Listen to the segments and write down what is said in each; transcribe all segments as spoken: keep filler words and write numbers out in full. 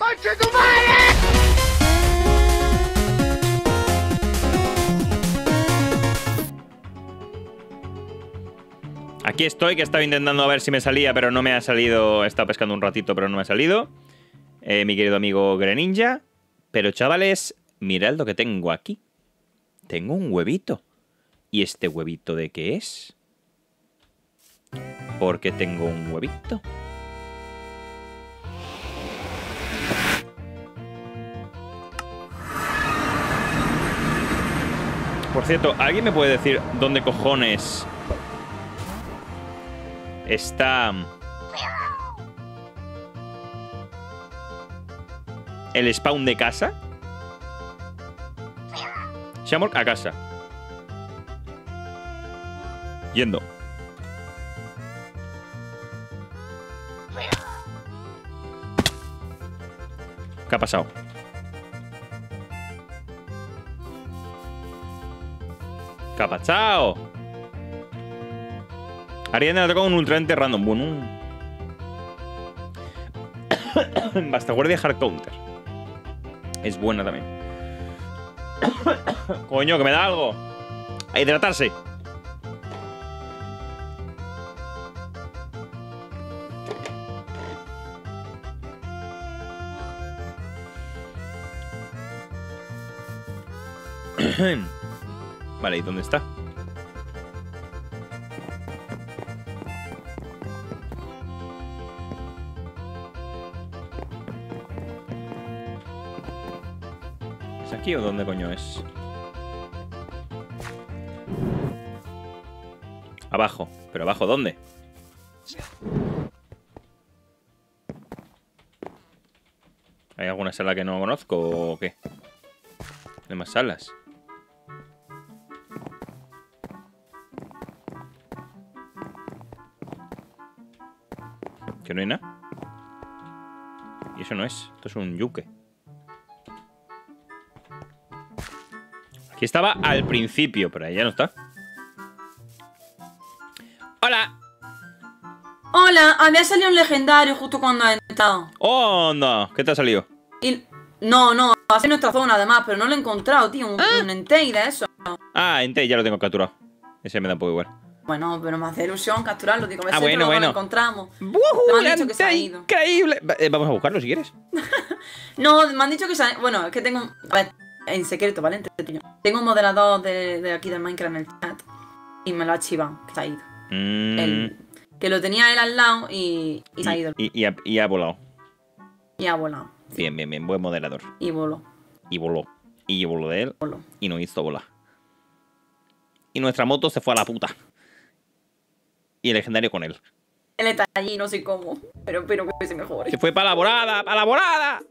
¡Conche tu madre! Aquí estoy, que estaba intentando a ver si me salía, pero no me ha salido. He estado pescando un ratito, pero no me ha salido. Eh, mi querido amigo Greninja. Pero chavales, mirad lo que tengo aquí. Tengo un huevito. ¿Y este huevito de qué es? Porque tengo un huevito. Por cierto, ¿alguien me puede decir dónde cojones está el spawn de casa? Shamrock a casa. Yendo. ¿Qué ha pasado? ¿Qué ha pasado? Ariana le ha tocado un ultraente random. Bueno. Basta guardia hard counter. Es buena también. Coño, que me da algo. A hidratarse. Vale, ¿y dónde está? ¿Es aquí o dónde coño es? Abajo. ¿Pero abajo dónde? ¿Hay alguna sala que no conozco o qué? ¿Hay más salas? Que no hay nada. Y eso no es. Esto es un yuque. Aquí estaba al principio, pero ahí ya no está. ¡Hola! Hola, había salido un legendario justo cuando has entrado. ¡Oh, no! ¿Qué te ha salido? Y... No, no, hace nuestra zona además, pero no lo he encontrado, tío. Un, ¿Ah? un Entei de eso. Ah, Entei ya lo tengo capturado. Ese me da un poco igual. Bueno, pero me hace ilusión capturarlo, digo, a ver Ah, si bueno, luego bueno. lo encontramos. ¡Buhu! Me han dicho que se ha ido. ¡Increíble! Va- eh, Vamos a buscarlo si quieres. No, me han dicho que se ha... Bueno, es que tengo... un- A ver, en secreto, ¿vale? Entre tú y yo. Tengo un moderador de, de aquí del Minecraft en el chat. Y me lo ha chivado, que se ha ido. Mm, Él- que lo tenía él al lado y, y se ha ido. y, y ha, y ha volado. Y ha volado. Bien, bien, bien. Buen moderador. Y voló. Y voló. Y voló de él. Voló. Y nos hizo volar. Y nuestra moto se fue a la puta. Y el legendario con él. Él está allí, no sé cómo. Pero espero que se mejore. Se fue para la volada, para la volada.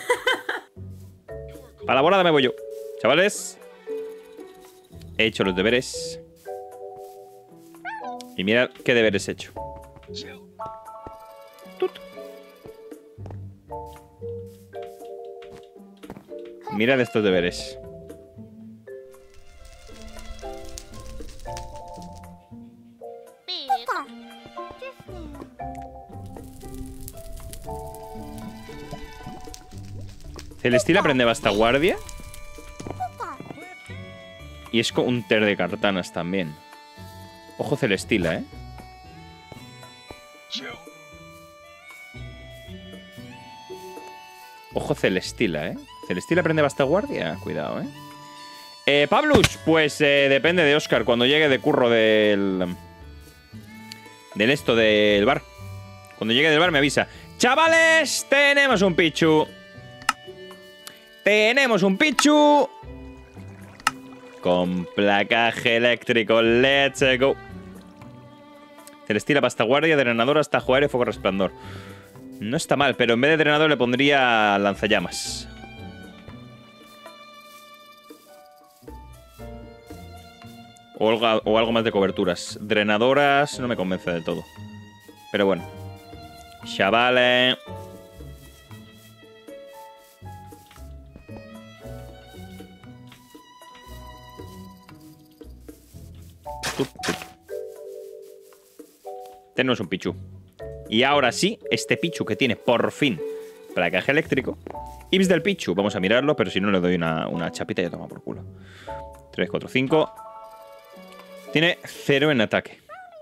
Para la volada me voy yo. Chavales. He hecho los deberes. Y mira qué deberes he hecho. Tut. Mirad estos deberes. Celestina aprende basta guardia. Y es con un ter de cartanas también. Ojo Celestila, ¿eh? Ojo Celestila, ¿eh? Celestila aprende basta guardia. Cuidado, ¿eh? Eh, Pablus, pues eh, depende de Oscar. Cuando llegue de curro del... Del esto, del bar. Cuando llegue del bar me avisa. Chavales, tenemos un Pichu. Tenemos un Pichu. Con placaje eléctrico. Let's go. Celestila pasta guardia, drenador hasta jugar y fuego resplandor. No está mal, pero en vez de drenador le pondría lanzallamas. O algo, o algo más de coberturas. Drenadoras no me convence del todo. Pero bueno. Chavales. Tenemos un Pichu. Y ahora sí, este Pichu que tiene por fin Placaje eléctrico. I V S del Pichu. Vamos a mirarlo, pero si no le doy una, una chapita ya toma por culo. tres, cuatro, cinco. Tiene cero en ataque.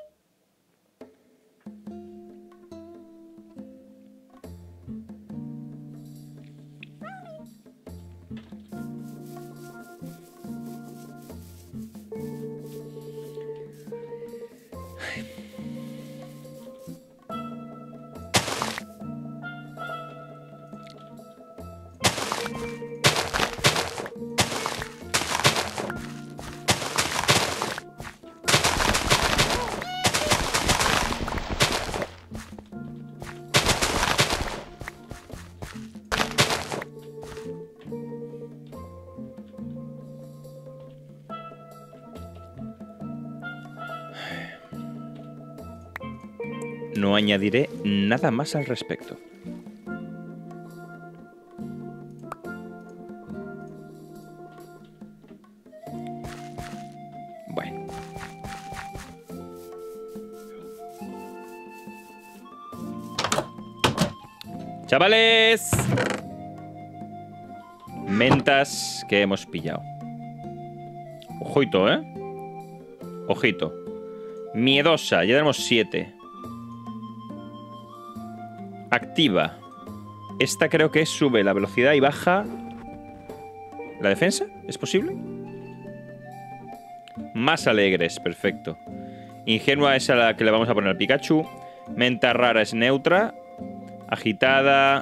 No añadiré nada más al respecto. Bueno. Chavales. Mentas que hemos pillado. Ojito, ¿eh? Ojito. Miedosa, ya tenemos siete. Activa. Esta creo que sube la velocidad y baja la defensa. ¿Es posible? Más alegres, perfecto. Ingenua es a la que le vamos a poner al Pikachu. Menta rara es neutra. Agitada.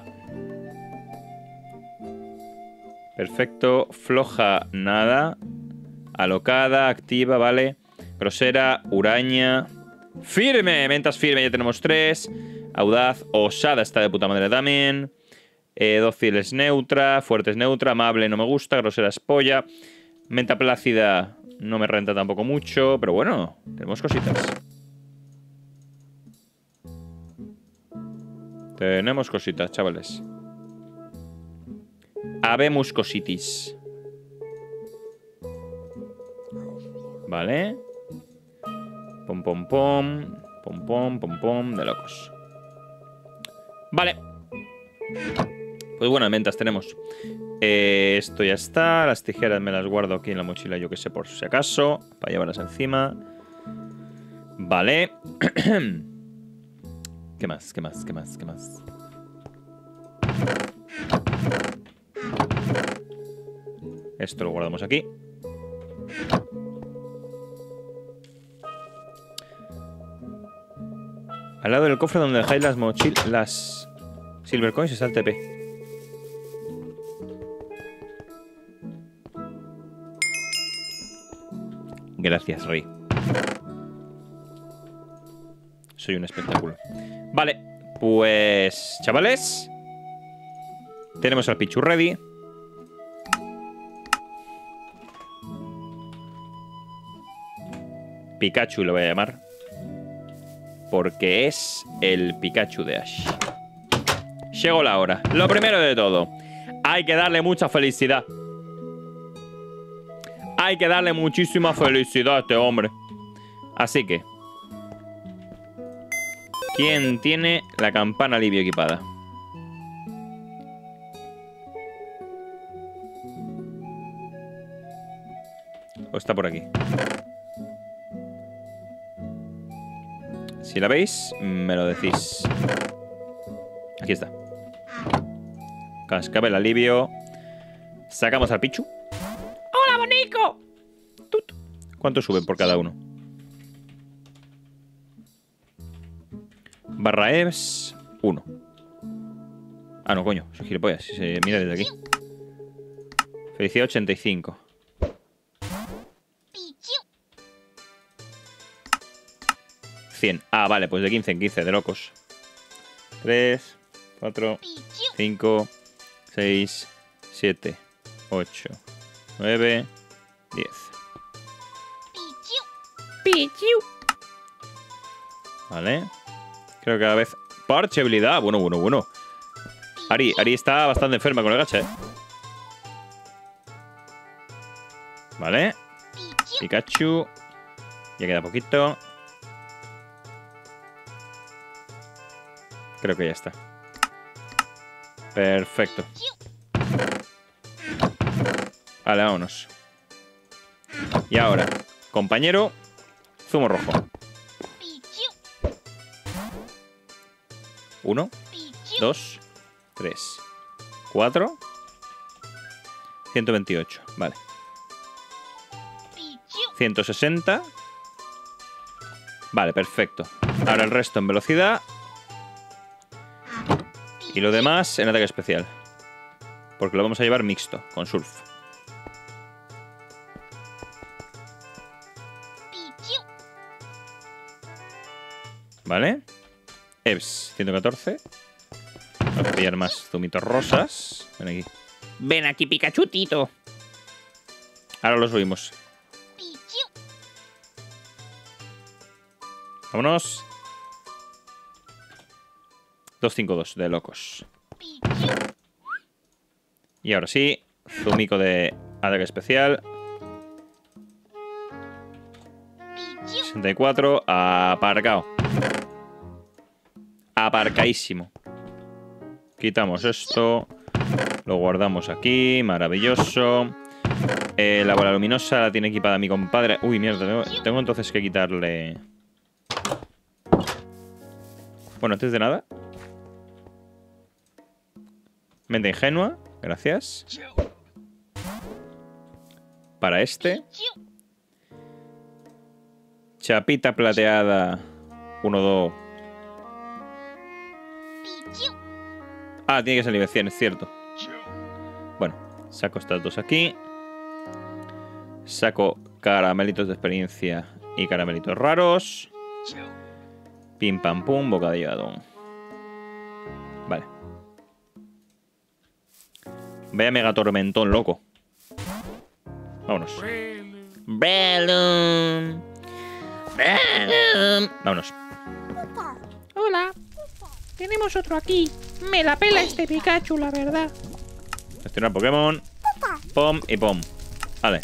Perfecto. Floja, nada. Alocada, activa, vale. Grosera, huraña. Firme, mentas firme, ya tenemos tres. Audaz, osada está de puta madre también. Eh, dócil es neutra, fuerte es neutra, amable no me gusta, grosera es polla. Menta plácida no me renta tampoco mucho, pero bueno, tenemos cositas. Tenemos cositas, chavales. Habemos cositis. Vale. Pom, pom, pom. Pom, pom, pom, pom. De locos. Vale. Pues bueno, mentas tenemos. Eh, esto ya está. Las tijeras me las guardo aquí en la mochila, yo que sé, por si acaso. Para llevarlas encima. Vale. ¿Qué más? ¿Qué más? ¿Qué más? ¿Qué más? Esto lo guardamos aquí. Al lado del cofre donde dejáis las mochilas, las Silver Coins está el T P. Gracias, Rey. Soy un espectáculo. Vale, pues, chavales, tenemos al Pichu ready. Pikachu lo voy a llamar, porque es el Pikachu de Ash. Llegó la hora. Lo primero de todo, hay que darle mucha felicidad. Hay que darle muchísima felicidad a este hombre. Así que, ¿quién tiene la campana alivio equipada? ¿O está por aquí? Si la veis, me lo decís. Aquí está. Cascabel alivio. Sacamos al Pichu. ¡Hola, bonico! Tut. ¿Cuánto suben por cada uno? Barra es uno. Ah, no, coño. Soy gilipollas. Si se mira desde aquí. Felicidad ochenta y cinco. cien. Ah, vale, pues de quince en quince, de locos. tres, cuatro, cinco, seis, siete, ocho, nueve, diez. Pichu. Vale. Creo que cada vez... Parche habilidad. Bueno, bueno, bueno. Ari, Ari está bastante enferma con el gacha, ¿eh? Vale. Pikachu. Ya queda poquito. Creo que ya está. Perfecto. Vale, vámonos. Y ahora, compañero, zumo rojo. Uno, dos, tres, cuatro, ciento veintiocho. Vale. ciento sesenta. Vale, perfecto. Ahora el resto en velocidad. Y lo demás en ataque especial. Porque lo vamos a llevar mixto, con surf. Vale. Evs, ciento catorce. Vamos a pillar más zumitos rosas. Ven aquí. Ven aquí, Pikachutito. Ahora los subimos. Vámonos. dos cinco dos de locos. Y ahora sí, zumico de ataque especial. sesenta y cuatro, aparcado. Aparcadísimo. Quitamos esto. Lo guardamos aquí, maravilloso. Eh, la bola luminosa la tiene equipada mi compadre. Uy, mierda, tengo, tengo entonces que quitarle... Bueno, antes de nada... Mente ingenua, gracias. Para este. Chapita plateada. uno, dos. Ah, tiene que salir cien, es cierto. Bueno, saco estas dos aquí. Saco caramelitos de experiencia y caramelitos raros. Pim pam pum, bocadillo de atún. Vale. Vaya mega tormentón, loco. Vámonos. Balloon. Balloon. Vámonos. Hola. Tenemos otro aquí. Me la pela este Pikachu, la verdad. Gestionar Pokémon. Pom y pom. Vale.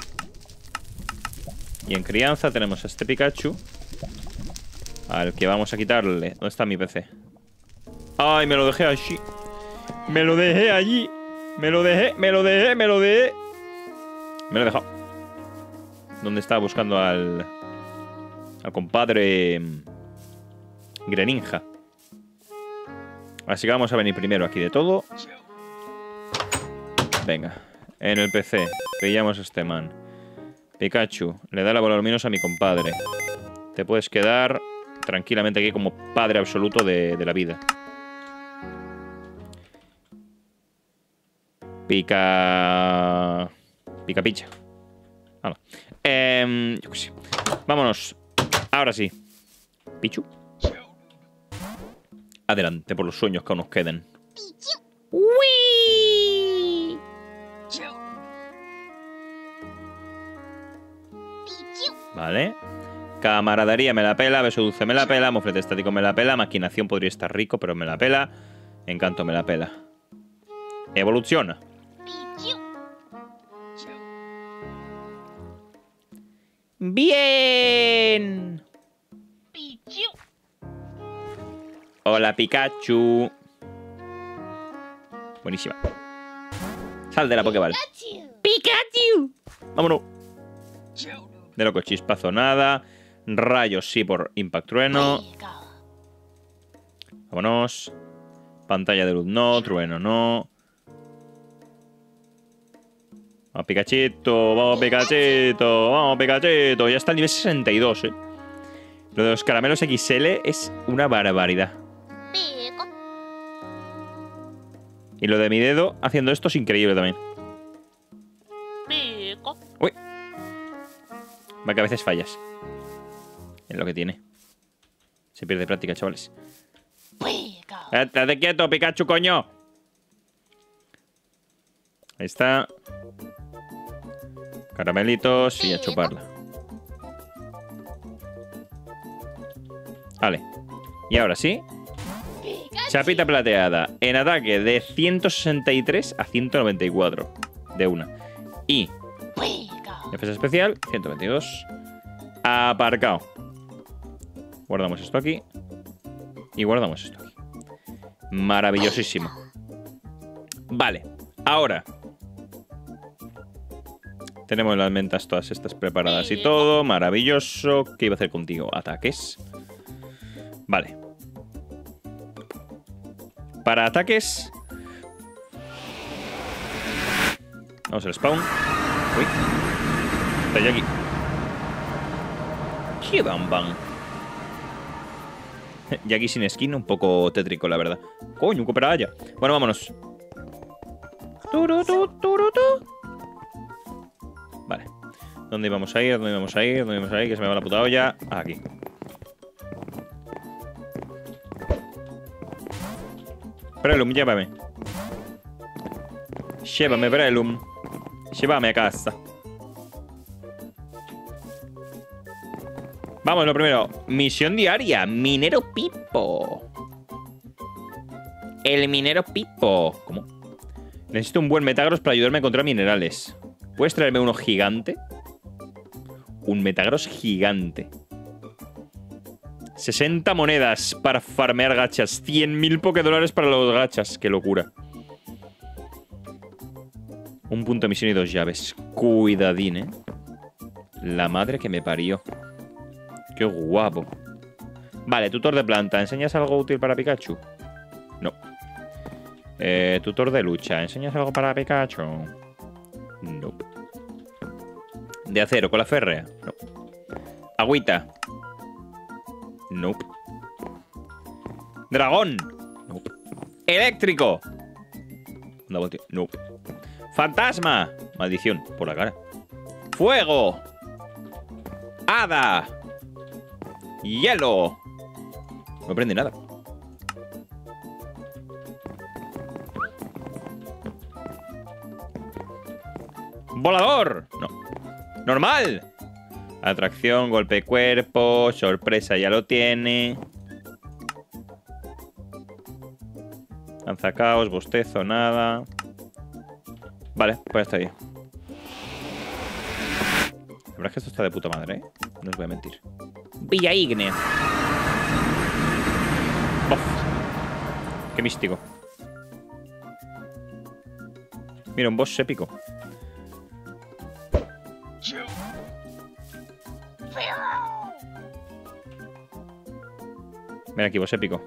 Y en crianza tenemos a este Pikachu. Al que vamos a quitarle. ¿Dónde está mi P C? ¡Ay, me lo dejé allí! ¡Me lo dejé allí! ¡Me lo dejé! ¡Me lo dejé! ¡Me lo dejé! Me lo he dejado. ¿Dónde estaba buscando al... al compadre... Greninja? Así que vamos a venir primero aquí de todo. Venga. En el P C. Pillamos a este man. Pikachu. Le da la bola luminosa a mi compadre. Te puedes quedar tranquilamente aquí como padre absoluto de, de la vida. Pica... Pica picha. Vamos. Eh, yo qué sé. Vámonos. Ahora sí. Pichu. Adelante por los sueños que aún nos queden. ¡Uy! Vale. Camaradería me la pela. Beso dulce me la pela. Moflete estático me la pela. Maquinación podría estar rico, pero me la pela. Encanto me la pela. Evoluciona. Bien. Hola, Pikachu. Buenísima. Sal de la Pokéball. ¡Pikachu! Vámonos. De loco, chispazo nada. Rayos sí por Impact Trueno. Vámonos. Pantalla de luz no. Trueno no. Vamos, Pikachito. Vamos, Pikachito. Vamos, Pikachito. Ya está el nivel sesenta y dos, eh. Lo de los caramelos X L es una barbaridad. Y lo de mi dedo haciendo esto es increíble también. Uy. Va que a veces fallas. Es lo que tiene. Se pierde práctica, chavales. Estate quieto, Pikachu, coño. Ahí está. Caramelitos y a chuparla. Vale. Y ahora sí. Chapita plateada. En ataque de ciento sesenta y tres a ciento noventa y cuatro. De una. Y defensa especial, ciento veintidós. Aparcado. Guardamos esto aquí. Y guardamos esto aquí. Maravillosísimo. Vale, ahora. Tenemos las mentas todas estas preparadas y todo. Maravilloso. ¿Qué iba a hacer contigo? Ataques. Vale. Para ataques... Vamos al spawn. Uy. Está ya aquí. ¡Qué bam! Y aquí sin skin, un poco tétrico, la verdad. Coño, un cooperalla. Bueno, vámonos. Turu, tu, turu, tu. Vale. ¿Dónde íbamos a ir? ¿Dónde íbamos a ir? ¿Dónde íbamos a ir? Que se me va la puta olla. Aquí. Prelum, llévame. Llévame, Prelum. Llévame a casa. Vamos, lo primero. Misión diaria. Minero Pipo. El minero Pipo. ¿Cómo? Necesito un buen Metagross para ayudarme a encontrar minerales. ¿Puedes traerme uno gigante? Un Metagross gigante. sesenta monedas para farmear gachas. cien mil Pokédólares para los gachas. Qué locura. Un punto de misión y dos llaves. Cuidadín, ¿eh? La madre que me parió. Qué guapo. Vale, tutor de planta. ¿Enseñas algo útil para Pikachu? No. Eh, tutor de lucha. ¿Enseñas algo para Pikachu? No. De acero, cola férrea. No. Agüita. Nope. Dragón. Nope. Eléctrico. Anda, volteo. Nope. Fantasma. Maldición. Por la cara. Fuego. Hada. Hielo. No prende nada. Volador. No. Normal. Atracción, golpe cuerpo, sorpresa ya lo tiene. Lanzacaos, bostezo, nada. Vale, pues está bien. La verdad es que esto está de puta madre, ¿eh? No os voy a mentir. Villa Ígnea. Bof. Qué místico. Mira, un boss épico. Ven aquí, boss épico.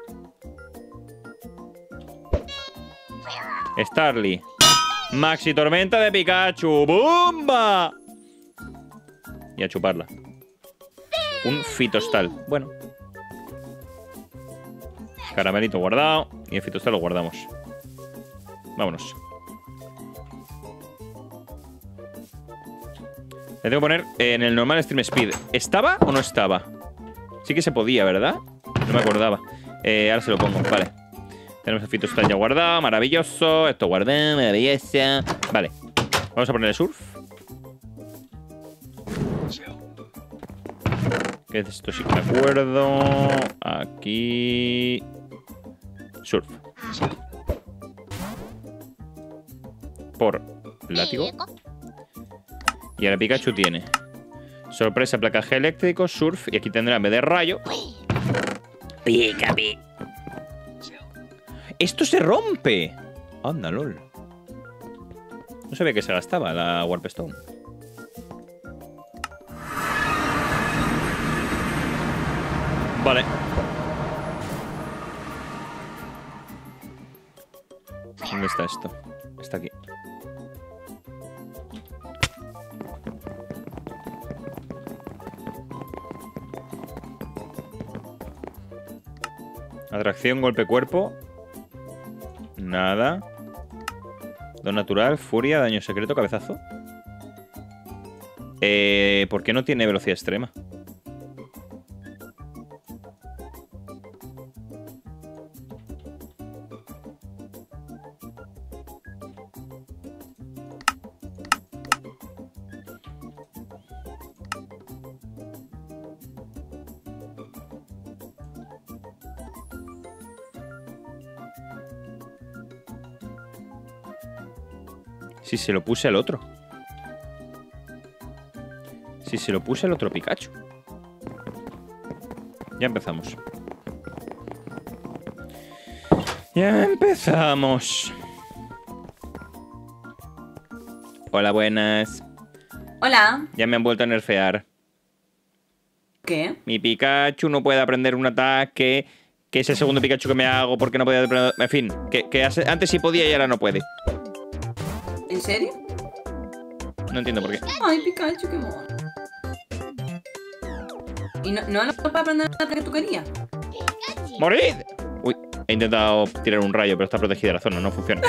Starly. Maxi Tormenta de Pikachu. ¡Bomba! Y a chuparla. Un Fitostal. Bueno. Caramelito guardado. Y el Fitostal lo guardamos. Vámonos. Le tengo que poner en el normal Stream Speed. ¿Estaba o no estaba? Sí que se podía, ¿verdad? No me acordaba. Eh, ahora se lo pongo, vale. Tenemos el Fitostal ya guardado. Maravilloso. Esto guardado, maravilloso. Vale. Vamos a poner el Surf. ¿Qué es esto? Sí que me acuerdo. Aquí. Surf. Por látigo. Y ahora Pikachu tiene sorpresa, placaje eléctrico, surf. Y aquí tendrá en vez de rayo. Pikachu. ¡Esto se rompe! Anda, lol. No sabía que se gastaba la Warp Stone. Vale. ¿Dónde está esto? Está aquí. Atracción, golpe cuerpo. Nada. Don natural, furia, daño secreto, cabezazo. Eh, ¿Por qué no tiene velocidad extrema? Si se lo puse al otro. Si se lo puse al otro Pikachu. Ya empezamos. Ya empezamos. Hola, buenas. Hola. Ya me han vuelto a nerfear. ¿Qué? Mi Pikachu no puede aprender un ataque. Que es el segundo Pikachu que me hago porque no podía aprender. En fin, que, que hace- antes sí podía y ahora no puede. ¿En serio? No entiendo por qué. Ay, Pikachu, qué mono. ¿Y no, no lo puedes aprender el ataque que tú querías? ¡Morid! Uy, he intentado tirar un rayo, pero está protegida la zona, no funciona.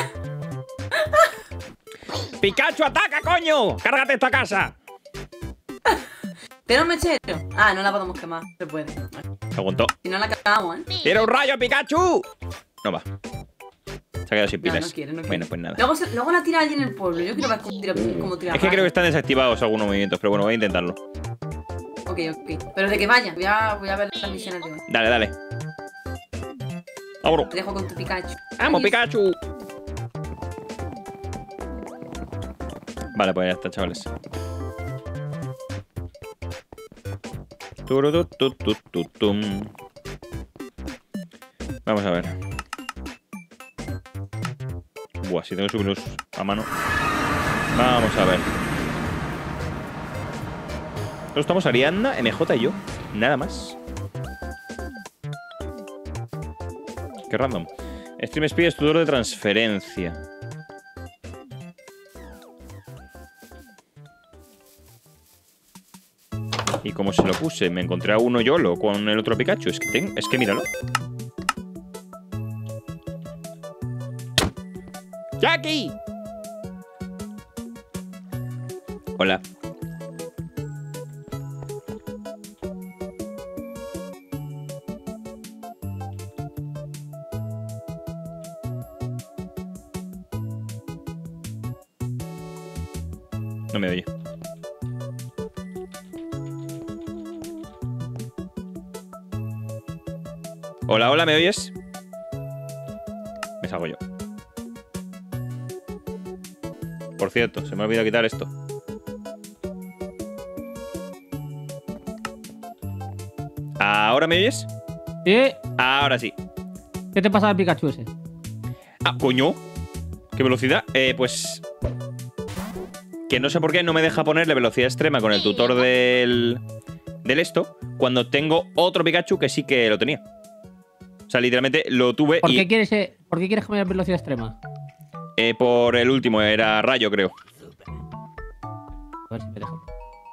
¡Pikachu, ataca, coño! ¡Cárgate esta casa! ¿Tira un mechero? Ah, no la podemos quemar. Se puede. Bueno, Se aguantó. si no la cagamos, ¿eh? ¡Tira un rayo, Pikachu! No va. Se ha quedado sin No, pilas. no quiere, no quiere. Bueno, pues nada. Luego, se- luego la tira allí en el pueblo. Yo quiero ver cómo tira, cómo tira Es que creo que rayos. están desactivados algunos movimientos, pero bueno, voy a intentarlo. Ok, ok. Pero de que vaya. Voy a, voy a ver las misiones de hoy. Dale, dale. ¡Abro! Te dejo con tu Pikachu. ¡Vamos, Adiós. Pikachu! Vale, pues ya está, chavales. Turututututum. Vamos a ver. Buah, si tengo que subirlos a mano. Vamos a ver. Nosotros estamos Ariadna, M J y yo. Nada más. Qué random. Stream Speed es tutor de transferencia. Y como se lo puse, me encontré a uno YOLO con el otro Pikachu. Es que tengo, es que míralo. ¡Jackie! Hola. No me oye. Hola, hola, ¿me oyes? Me salgo yo. Por cierto, se me ha olvidado quitar esto. ¿Ahora me oyes? ¿Sí? Ahora sí. ¿Qué te pasa al Pikachu ese? Ah, coño. ¿Qué velocidad? Eh, pues... Que no sé por qué no me deja ponerle velocidad extrema con el tutor del... Del esto, cuando tengo otro Pikachu que sí que lo tenía. O sea, literalmente lo tuve ¿Por y... qué quieres, eh, ¿por qué quieres cambiar velocidad extrema? Eh, por el último, era rayo, creo. A ver si me deja.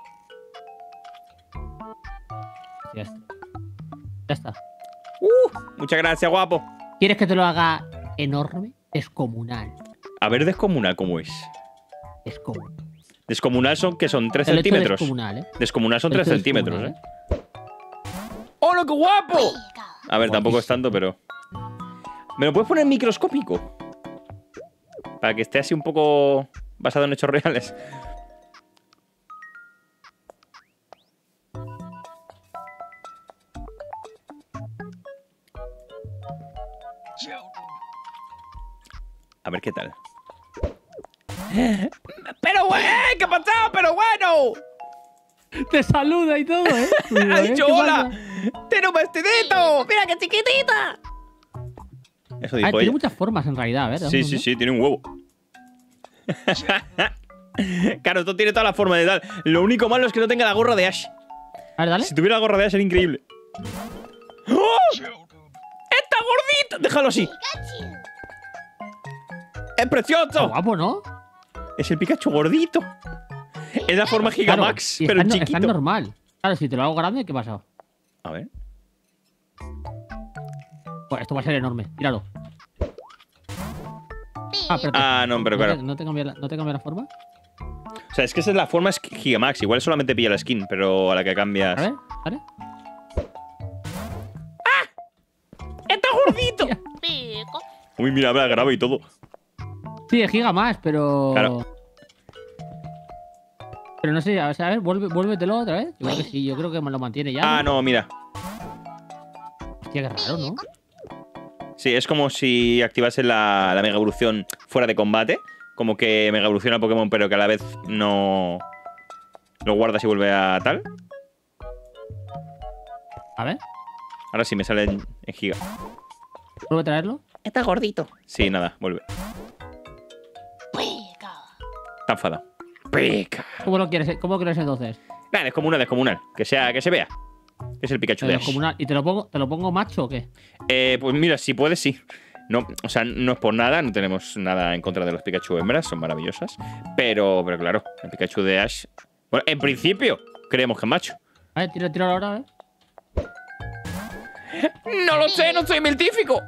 Ya está. Ya está. Uh, muchas gracias, guapo. ¿Quieres que te lo haga enorme? Descomunal. A ver, descomunal, ¿cómo es? Descomunal. Descomunal son que son tres Te lo he hecho centímetros. descomunal, ¿eh? Descomunal son Te lo he tres hecho centímetros, ¿eh? descomunal, ¡Hola, qué guapo! A ver, tampoco es Guapísimo. tanto, pero... ¿Me lo puedes poner microscópico? Para que esté así un poco basado en hechos reales. A ver qué tal. ¡Pero bueno! ¿Qué ha pasado? ¡Pero bueno! Te saluda y todo, ¿eh? ¡Ha dicho ¿Qué hola! pasa? ¡Tiene un vestidito! ¡Mira qué chiquitita! Eso Ah, dijo tiene ella. muchas formas en realidad, a ver. Sí, sí, sí, tiene un huevo. Claro, esto tiene toda la forma de tal. Lo único malo es que no tenga la gorra de Ash. A ver, dale. Si tuviera la gorra de Ash sería increíble. ¡Oh! ¡Está gordito! Déjalo así. ¡Es Está precioso! guapo, ¿no? Es el Pikachu gordito. Es la forma Gigamax, Claro, y pero está, no- chiquito. está normal. Claro, si te lo hago grande, ¿qué pasa? A ver. Pues esto va a ser enorme. Míralo. Ah, espérate. Ah, no, pero ¿No te- claro. ¿No te cambia la, ¿no te cambia la forma? O sea, es que esa es la forma es Gigamax. Igual solamente pilla la skin, pero a la que cambias. A ver, ¿vale? ¡Está gordito! Uy, mira, me grabo y todo. Sí, es giga más, pero... Claro. Pero no sé, a ver, a ver, vuelve, vuélvetelo otra vez. Yo creo que sí, yo creo que me lo mantiene ya. Ah, no, mira. Hostia, qué raro, ¿no? Sí, es como si activase la, la mega evolución fuera de combate. Como que mega evoluciona a Pokémon, pero que a la vez no lo guardas y vuelve a tal. A ver, Ahora sí me sale en, en giga. vuelve a traerlo. Está gordito. Sí, nada, vuelve. Está enfadado. Pica. ¿Cómo lo quieres, cómo lo quieres entonces? Nada, descomunal, descomunal. Que sea, que se vea. Es el Pikachu de Ash. Descomunal. ¿Y te lo pongo, te lo pongo macho o qué? Eh, pues mira, si puedes, sí. No, o sea, no es por nada, no tenemos nada en contra de los Pikachu hembras, son maravillosas. Pero, pero claro, el Pikachu de Ash. Bueno, en principio, creemos que es macho. A ver, tira, tira ahora, ¿eh? No lo sé, no soy miltífico.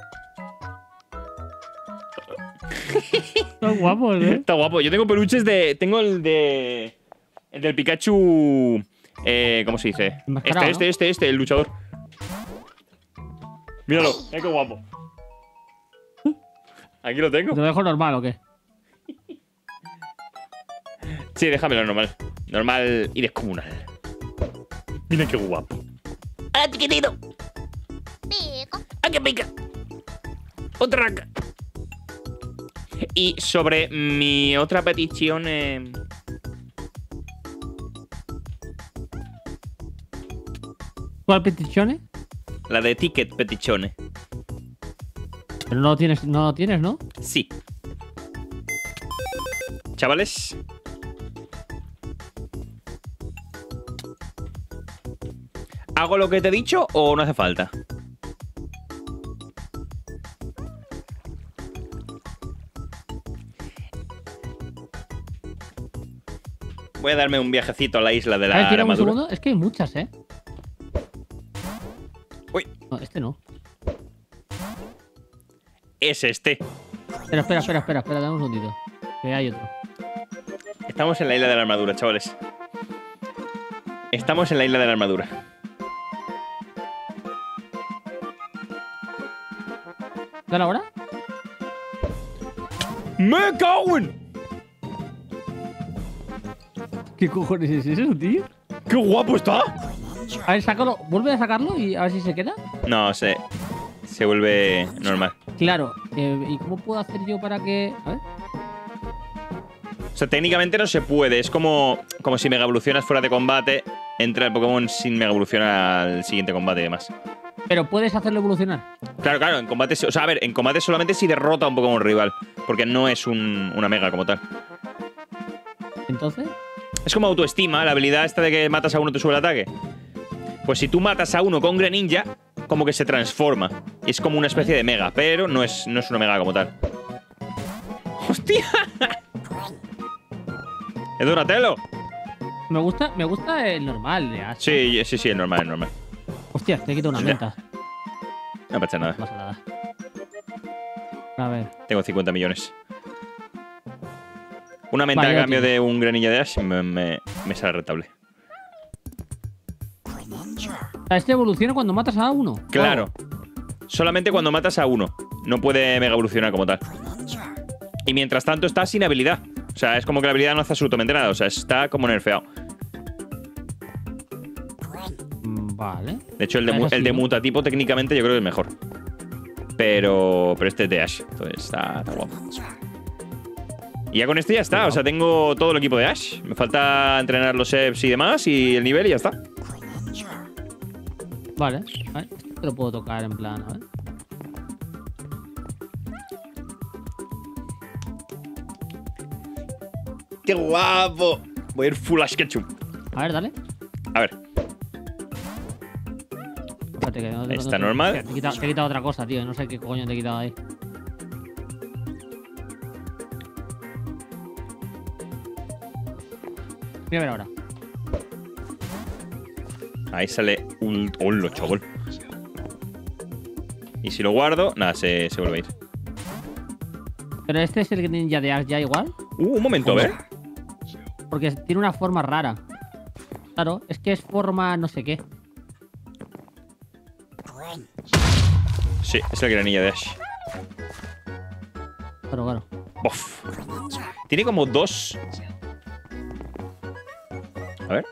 Están guapos, ¿eh? Está guapo. Yo tengo peluches de. Tengo el de. El del Pikachu. Eh, ¿Cómo se dice? Enmascarado, Este, este, este, este, el luchador. Míralo, mira qué guapo. Aquí lo tengo. ¿Te lo dejo normal o qué? Sí, déjamelo normal. Normal y descomunal. Mira qué guapo. ¡Ah, chiquitito! ¡Ah, qué pica! Otra raca. Y sobre mi otra petición. Eh... ¿Cuál peticiones? La de ticket petizione. Pero no lo tienes, no lo tienes, ¿no? Sí. Chavales. ¿Hago lo que te he dicho o no hace falta? Voy a darme un viajecito a la isla de la A ver, tira un armadura. segundo. Es que hay muchas, ¿eh? Uy, No, este no. es este. Espera, espera, espera, espera, espera, dame un segundito. Que hay otro. Estamos en la isla de la armadura, chavales. Estamos en la isla de la armadura. ¿Dale ahora? ¡Me cago en! ¿Qué cojones es eso, tío? ¡Qué guapo está! A ver, sácalo. Vuelve a sacarlo y a ver si se queda. No, se, se vuelve normal. Claro. Eh, ¿Y cómo puedo hacer yo para que...? A ver. O sea, técnicamente no se puede. Es como, como si Mega Evolucionas fuera de combate. Entra el Pokémon sin Mega Evolucionar al siguiente combate y demás. Pero puedes hacerlo evolucionar. Claro, claro, en combate. O sea, a ver, en combate solamente si derrota a un Pokémon rival. Porque no es un, una Mega como tal. Entonces... Es como autoestima, la habilidad esta de que matas a uno te sube el ataque. Pues si tú matas a uno con Greninja, como que se transforma. Y es como una especie de Mega, pero no es, no es una Mega como tal. ¡Hostia! ¡Es Donatello! Me gusta, me gusta el normal de Ash. Sí, sí, sí, es normal, es normal. Hostia, te he quitado una Ya. menta. No pasa nada. No pasa nada. A ver. Tengo cincuenta millones. Una menta Vale, a ya cambio tienes. de un Greninja de Ash me, me, me sale rentable. A este evoluciona cuando matas a uno. Claro. Solamente cuando matas a uno. No puede mega evolucionar como tal. Y mientras tanto está sin habilidad. O sea, es como que la habilidad no hace absolutamente nada. O sea, está como nerfeado. Mm, Vale. De hecho, el de, Ah, mu- eso sí, el de ¿no? mutatipo técnicamente yo creo que es mejor. Pero, pero este es de Ash. Entonces está, está guapo. Y ya con este ya está. O sea, tengo todo el equipo de Ash. Me falta entrenar los E V S y demás. Y el nivel y ya está. Vale. A ver, este te lo puedo tocar en plan, a ver. ¡Qué guapo! Voy a ir full Ash Ketchum. A ver, dale. A ver. Espérate, que no, no- Está no- normal. Te he, quitado, te he quitado otra cosa, tío. No sé qué coño te he quitado ahí. Voy a ver ahora. Ahí sale un... ¡Hola, chaval! Y si lo guardo, nada, se, se vuelve a ir. Pero este es el ninja de Ash ya igual. Uh, un momento, a ver. Porque tiene una forma rara. Claro, es que es forma no sé qué. Sí, es el Greninja de Ash. Claro, claro. Bof. Tiene como dos... A ver.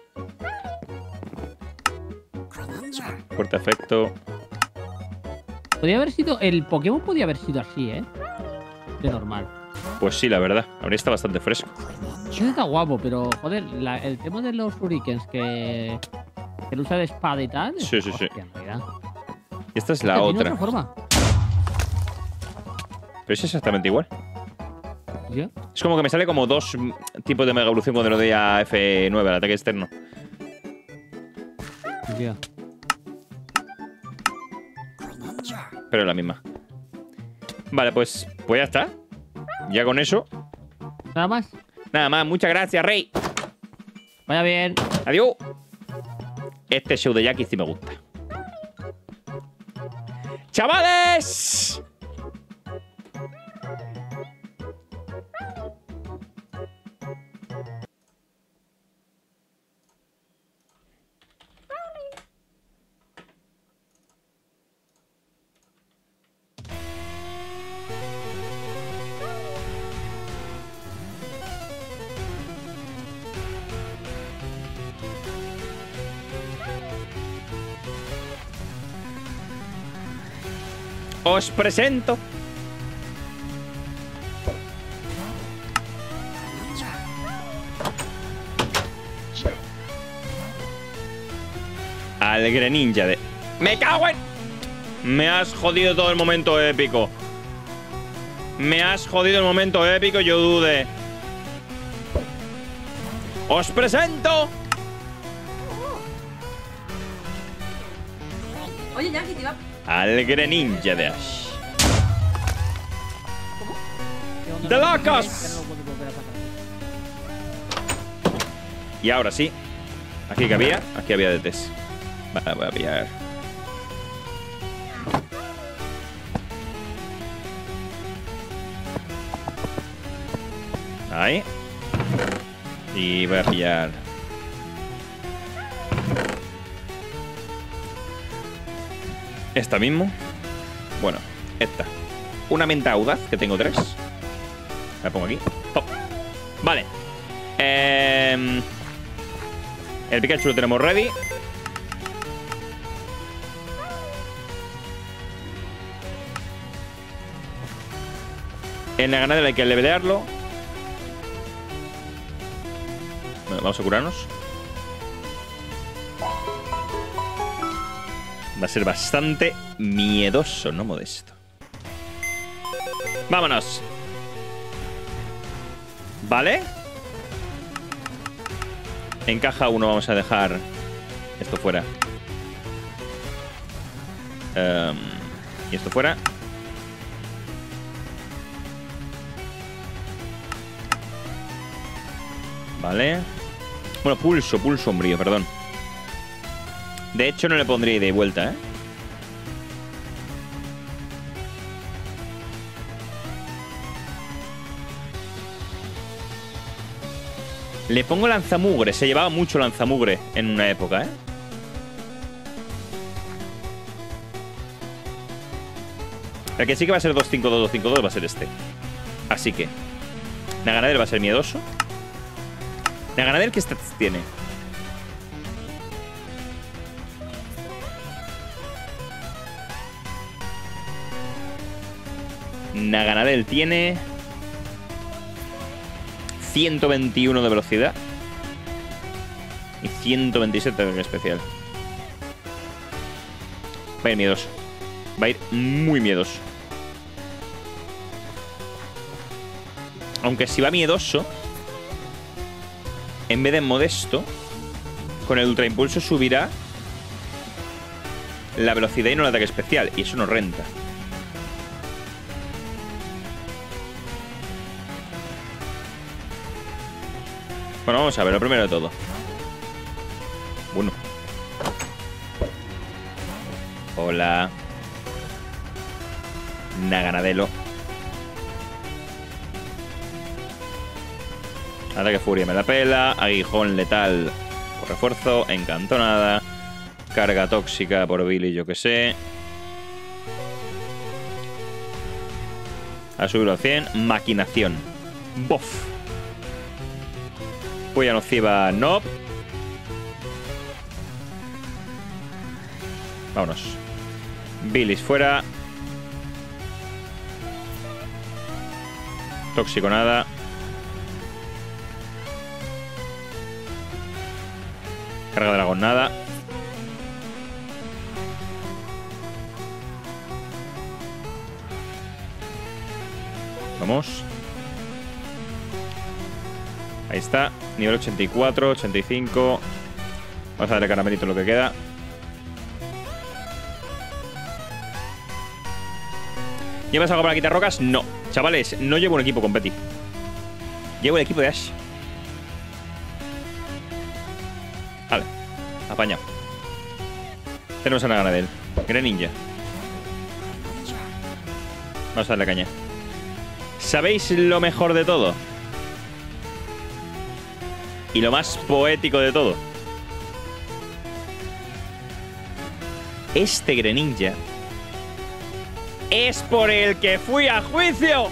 Fuerte efecto. Podría haber sido... El Pokémon podía haber sido así, ¿eh? De normal. Pues sí, la verdad. Habría estado bastante fresco. Eso está guapo, pero, joder, la- el tema de los shurikens que... Que lo usa de espada y tal... Sí, sí, sí. hostia, en realidad. Y esta es la Hostia, tiene otra. otra forma. Pero es exactamente igual. Sí, Ya. Es como que me sale como dos tipos de mega evolución cuando le doy a F nueve, al ataque externo. Ya. Pero es la misma. Vale, pues, pues ya está. Ya con eso. ¿Nada más? Nada más. Muchas gracias, Rey. Vaya bien. Adiós. Este show de Jackie sí me gusta. ¡Chavales! Os presento al Greninja de... ¡Me cago en! Me has jodido todo el momento épico. Me has jodido el momento épico, yo dudé. Os presento Oye, Jackie, te iba... al Greninja de Ash. ¡De locos! Y ahora sí. Aquí que había, aquí había de test. Vale, voy a pillar. Ahí. Y voy a pillar. Esta mismo. Bueno, esta. Una menta audaz, que tengo tres. La pongo aquí. Pop. Vale. Eh, el Pikachu lo tenemos ready. En la ganadera hay que levelearlo. Bueno, vamos a curarnos. Va a ser bastante miedoso, no modesto. ¡Vámonos! ¿Vale? En caja uno vamos a dejar esto fuera. Um, y esto fuera. Vale. Bueno, pulso, pulso sombrío, perdón. De hecho, no le pondría ida y vuelta, ¿eh? Le pongo lanzamugre. Se llevaba mucho lanzamugre en una época, ¿eh? El que sí que va a ser dos cinco dos dos cinco dos va a ser este. Así que Naganadel va a ser miedoso. Naganadel, ¿qué stats tiene? Naganadel tiene ciento veintiuno de velocidad y ciento veintisiete de ataque especial. Va a ir miedoso. Va a ir muy miedoso. Aunque si va miedoso, en vez de modesto, con el ultra impulso subirá la velocidad y no el ataque especial. Y eso no renta. Bueno, vamos a ver, lo primero de todo. Uno. Hola. Naganadelo. Ataque furia me la pela. Aguijón letal por refuerzo. Encantonada. Carga tóxica por Billy, yo que sé. A subirlo a cien. Maquinación. Bof. Puya nociva, no. Vámonos. Bilis fuera. Tóxico nada. Carga dragón nada. Vamos. Ahí está. Nivel ochenta y cuatro, ochenta y cinco. Vamos a darle caramelito lo que queda. ¿Llevas algo para quitar rocas? No. Chavales, no llevo un equipo con Betty. Llevo el equipo de Ash. Vale. Apañado. Tenemos a la gana de él. Greninja. Vamos a darle caña. ¿Sabéis lo mejor de todo? Y lo más poético de todo. Este Greninja es por el que fui a juicio.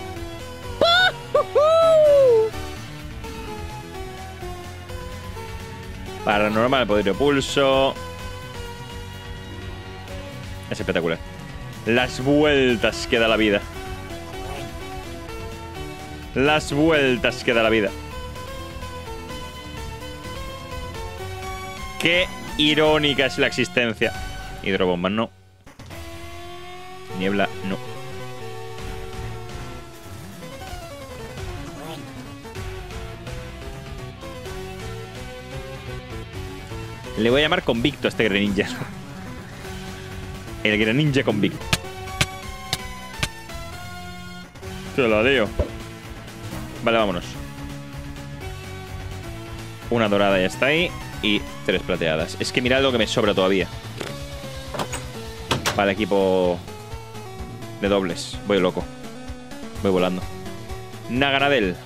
Paranormal, poder de pulso. Es espectacular. Las vueltas que da la vida. Las vueltas que da la vida. Qué irónica es la existencia. Hidrobomba, no. Niebla, no. Le voy a llamar convicto a este Greninja. El Greninja convicto. Te lo digo. Vale, vámonos. Una dorada ya está ahí. Y tres plateadas. Es que mirad lo que me sobra todavía. Para el equipo de dobles. Voy loco. Voy volando. Naganadel.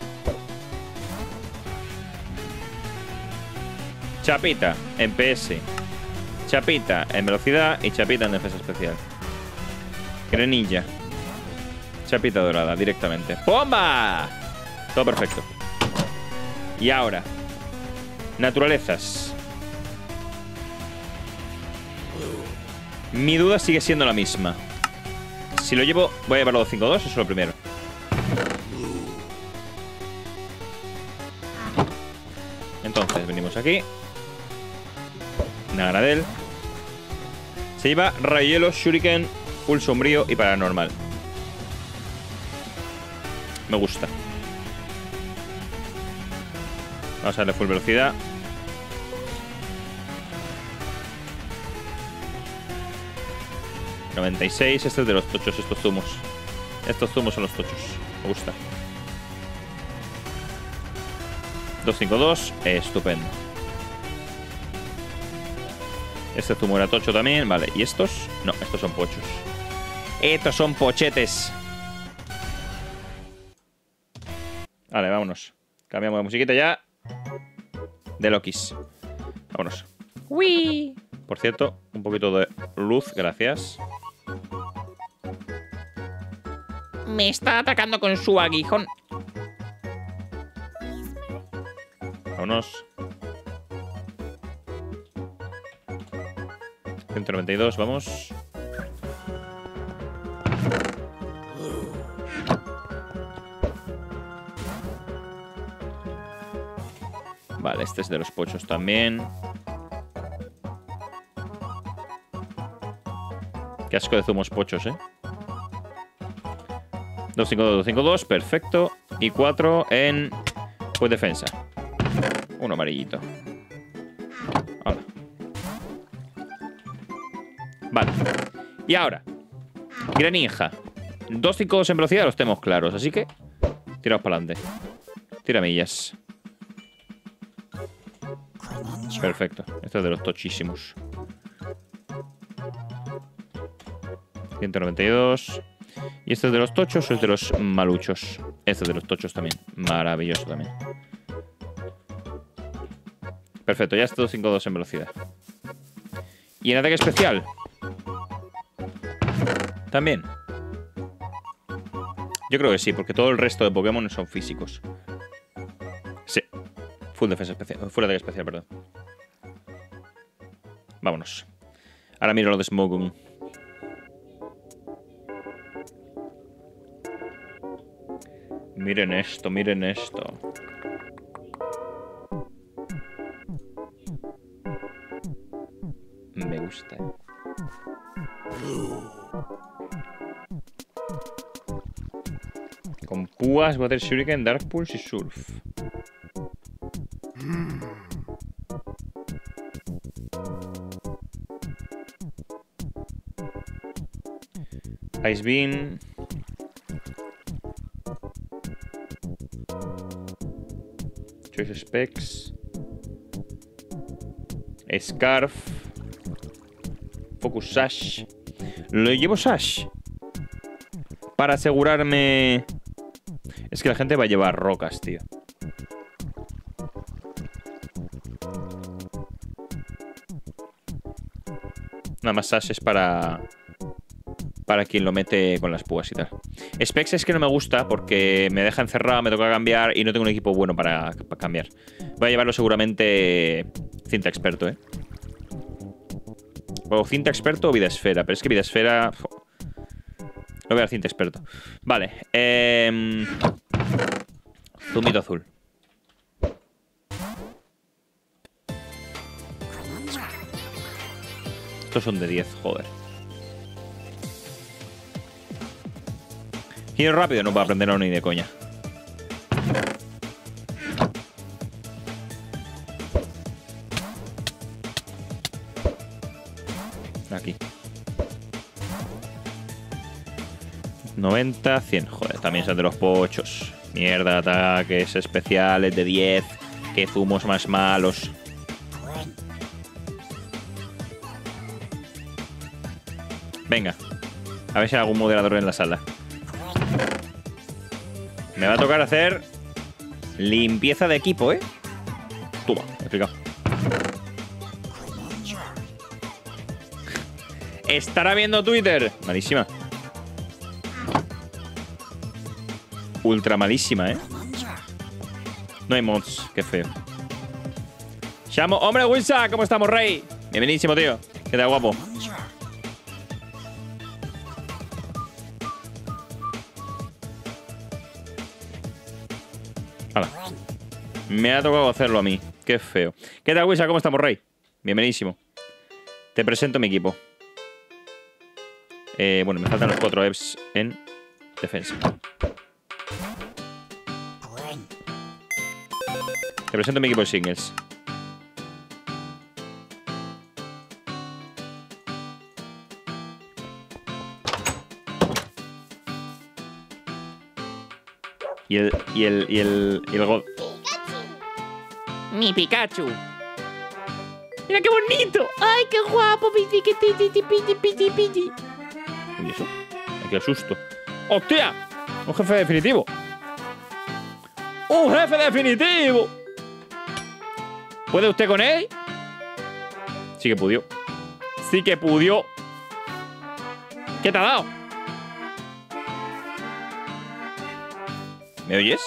Chapita en P S. Chapita en velocidad y Chapita en defensa especial. Greninja. Chapita dorada directamente. ¡Bomba! Todo perfecto. Y ahora, naturalezas. Mi duda sigue siendo la misma. Si lo llevo, voy a llevarlo cinco dos, eso es lo primero. Entonces, venimos aquí. Naganadel. Se lleva rayo hielo, shuriken, pulso sombrío y paranormal. Me gusta. Vamos a darle full velocidad. noventa y seis. Este es de los tochos, estos zumos. Estos zumos son los tochos. Me gusta. dos cinco dos. Estupendo. Este zumo era tocho también. Vale, ¿y estos? No, estos son pochos. Estos son pochetes. Vale, vámonos. Cambiamos de musiquita ya. De Lokis. Vámonos. Uy. Por cierto, un poquito de luz, gracias. Me está atacando con su aguijón. Vámonos. ciento noventa y dos, vamos. Vale, este es de los pochos también. Qué asco de zumos pochos, ¿eh? dos cinco dos, dos cinco dos, perfecto. Y cuatro en... pues defensa. Uno amarillito. Hola. Vale. Y ahora. Greninja. dos cinco dos en velocidad los tenemos claros, así que... tiraos para adelante. Tira millas. Perfecto. Este es de los tochísimos. ciento noventa y dos. ¿Y este es de los tochos o es de los maluchos? Este es de los tochos también. Maravilloso también. Perfecto, ya está dos cinco dos en velocidad. ¿Y en ataque especial? También. Yo creo que sí, porque todo el resto de Pokémon son físicos. Sí. Full defensa especial. Full ataque especial, perdón. Vámonos. Ahora miro lo de Smogon. Miren esto, miren esto. Me gusta. Con púas, Water Shuriken, Dark Pulse y Surf. Ice Beam. Choice Specs. Scarf. Focus Sash. Lo llevo Sash para asegurarme. Es que la gente va a llevar rocas, tío. Nada más Sash es para Para quien lo mete con las púas y tal. Specs es que no me gusta porque me deja encerrado, me toca cambiar y no tengo un equipo bueno para, para cambiar. Voy a llevarlo seguramente cinta experto, ¿eh? O cinta experto o vida esfera. Pero es que vida esfera... Lo voy a dar cinta experto. Vale. Eh... Zumito azul. Estos son de diez, joder. Giro rápido, no puedo aprenderlo ni de coña. Aquí. noventa, cien. Joder, también son de los pochos. Mierda, ataques especiales de diez. Qué zumos más malos. Venga. A ver si hay algún moderador en la sala. Me va a tocar hacer limpieza de equipo, ¿eh? Toma, me he explicado. Estará viendo Twitter. Malísima. Ultra malísima, ¿eh? No hay mods. Qué feo. Llamo. ¡Hombre, Wilsa! ¿Cómo estamos, rey? Bienvenidísimo, tío. ¿Qué tal, guapo? Hala. Me ha tocado hacerlo a mí. Qué feo. ¿Qué tal, Wilsa? ¿Cómo estamos, rey? Bienvenidísimo. Te presento mi equipo. Eh, bueno, me faltan los cuatro E V S en defensa. Te presento mi equipo de singles. Y el... Y el... Y el... Y el God. Mi Pikachu. Mira qué bonito. Ay, qué guapo. Piti, piti, piti, piti, piti, piti. Uy, eso. Aquí el susto. ¡Hostia! Un jefe definitivo. ¡Un jefe definitivo! ¿Puede usted con él? Sí que pudió. Sí que pudió. ¿Qué te ha dado? ¿Me oyes?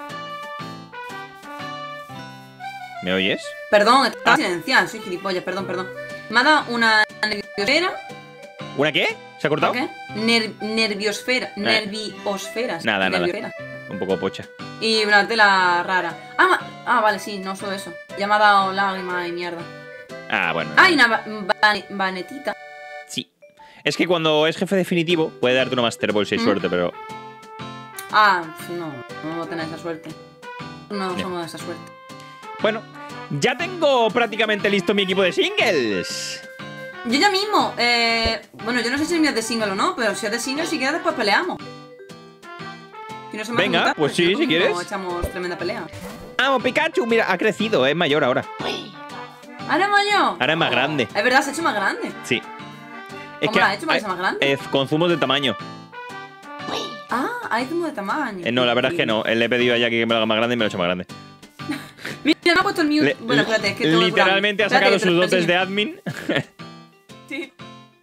¿Me oyes? Perdón, estaba Ah. silenciado, soy gilipollas, perdón, perdón. Me ha dado una nerviosfera. ¿Una qué? ¿Se ha cortado? ¿Qué? Ner nerviosfera. Nerviosferas. Nada, nada. nerviosfera. Un poco pocha. Y una tela rara. Ah, ma- ah, vale, sí, no solo eso. Ya me ha dado lágrima y mierda. Ah, bueno. Ah, y una ba ba banetita. Sí. Es que cuando es jefe definitivo puede darte una Master Ball si hay Mm. suerte, pero... Ah, no, no vamos a tener esa suerte. No Ya. somos de esa suerte. Bueno, ya tengo prácticamente listo mi equipo de singles. Yo ya mismo, eh, bueno, yo no sé si es de single o no, pero si es de single, si quieres después peleamos. Si no se me Venga, hace muy tarde, pues sí, no si conmigo quieres. echamos tremenda pelea. Vamos, Pikachu, mira, ha crecido, es mayor ahora. ¿Ahora mayo? Ahora es más grande. Es verdad, se ha hecho más grande. Sí. ¿Cómo lo has hecho para que sea más grande? Es con zumos de tamaño. Ah, hay zumo de tamaño. Eh, no, la verdad es que no. Le he pedido a Jackie que me lo haga más grande y me lo ha hecho más grande. Mira, me ha puesto el mute. Le- bueno, espérate, es que tengo que literalmente ha curarme. sacado Espérate, sus que te lo dotes de enseño. admin. Sí.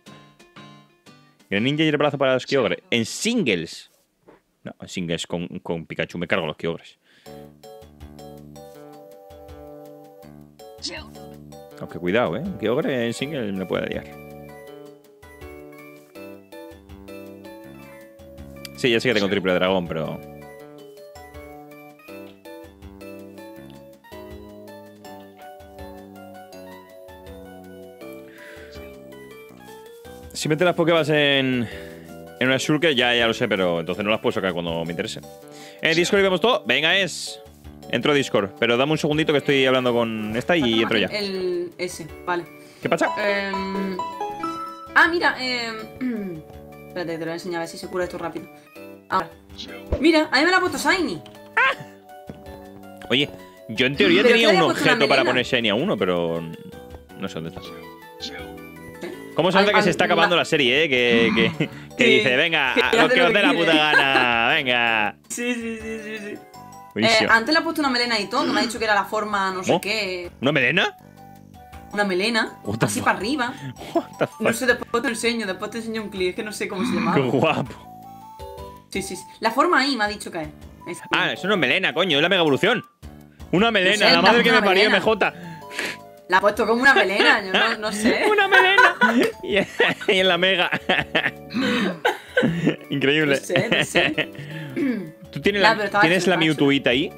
El ninja y el brazo para los Kyogre. En singles. No, en singles con, con Pikachu. Me cargo los Kyogres. Aunque cuidado, ¿eh? Un Kyogre en single me puede liar. Sí, ya sé que tengo triple dragón, pero... Si metes las Pokébas en... En una Shulker, ya, ya lo sé, pero entonces no las puedo sacar cuando me interese. En Discord y vemos todo. Venga, es... Entro a Discord, pero dame un segundito que estoy hablando con esta y entro ya. El ese, vale. ¿Qué pasa? Eh, ah, mira, eh, espérate, te lo voy a enseñar a ver si se cura esto rápido. Ahora. Mira, a mí me la ha puesto Shiny. Oye, yo en teoría Pero tenía que le un haya puesto una objeto para melena. poner Shiny a uno, pero no sé dónde está. ¿Eh? ¿Cómo se nota Al- que se al- está acabando la serie, eh? Que, que, que Sí. dice, venga, Que lo hace que lo os que dé la puta quiere. gana, venga. Sí, sí, sí, sí, sí. Eh, Buenísimo. antes le ha puesto una melena y todo, que me ha dicho que era la forma no sé ¿Cómo? qué. ¿Una melena? Una melena, What the así fuck? para arriba. What the fuck? No sé, después te lo enseño, después te enseño un clip, es que no sé cómo se Qué llamaba. guapo. Sí, sí, sí. La forma ahí me ha dicho que es. Es- Ah, eso no es melena, coño, es la mega evolución. Una melena, sé, la madre la- que me una parió, melena. M J. La ha puesto como una melena, yo no, no sé. Una melena. Y, y en la mega. Increíble. No sé, no sé. ¿Tú tienes Ya, la, pero estaba ¿tienes la chulo, estaba Mewtwoita ahí?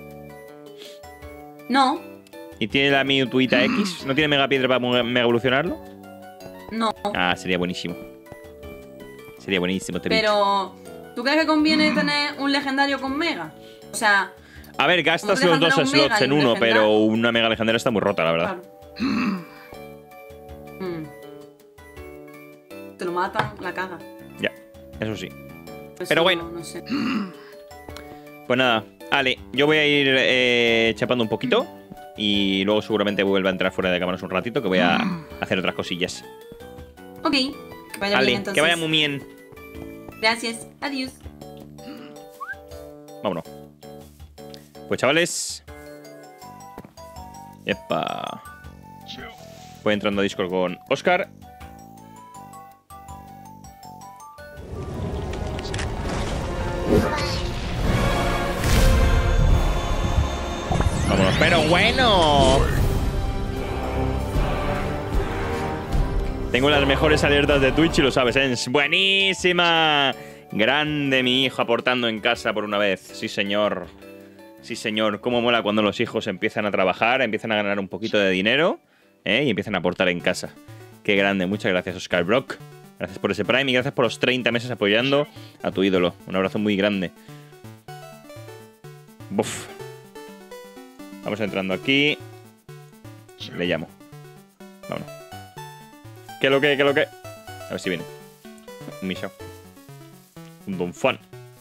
No, ¿Y tiene la Mewtwoita X? ¿No tiene mega piedra para mu- mega evolucionarlo? no. Ah, sería buenísimo. Sería buenísimo este bicho. Pero, ¿tú crees que conviene tener un legendario con mega? O sea, A ver, gastas como los dos dejan tener un slots mega en y un uno, legendario. pero una mega legendaria está muy rota, la verdad. claro. Mm. Te lo matan, la caga. Ya, eso sí. Eso Pero bueno. No sé. Pues nada, Ale, yo voy a ir eh, chapando un poquito y luego seguramente vuelva a entrar fuera de cámaras un ratito que voy a hacer otras cosillas. Ok, que vaya Ale, bien entonces. que vaya muy bien. Gracias, adiós. Vámonos. Pues chavales. Epa. Voy entrando a Discord con Oscar. Vámonos, pero bueno. Tengo las mejores alertas de Twitch y lo sabes, Ens. ¡Buenísima! Grande mi hijo aportando en casa por una vez. Sí, señor. Sí, señor. Cómo mola cuando los hijos empiezan a trabajar, empiezan a ganar un poquito de dinero, ¿eh? Y empiezan a aportar en casa. Qué grande. Muchas gracias, Oscar Brock. Gracias por ese Prime y gracias por los treinta meses apoyando a tu ídolo. Un abrazo muy grande. Buf. Vamos entrando aquí. Le llamo. Vámonos. ¿Qué lo que? ¿Qué lo que? A ver si viene. Un Misha. Un Don Juan.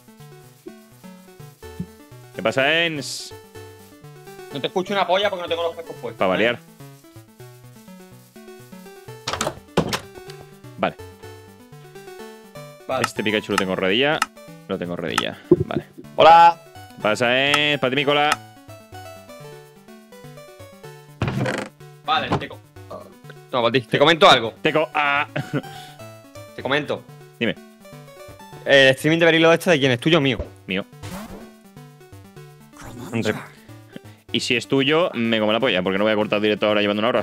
¿Qué pasa, Ens? No te escucho una polla porque no tengo los cascos puestos. Para variar. Vale. Vale. Este Pikachu lo tengo rodilla. Lo tengo rodilla. Vale. Hola. ¿Qué pasa, Ens? Para ti, mi cola. Vale, te, co- no, para ti. Te comento algo. Teco. Ah. Te comento. Dime. El streaming de Berilo este de quién es, tuyo o mío. Mío. Entre- Y si es tuyo, me como la polla, porque no voy a cortar directo ahora llevando una hora.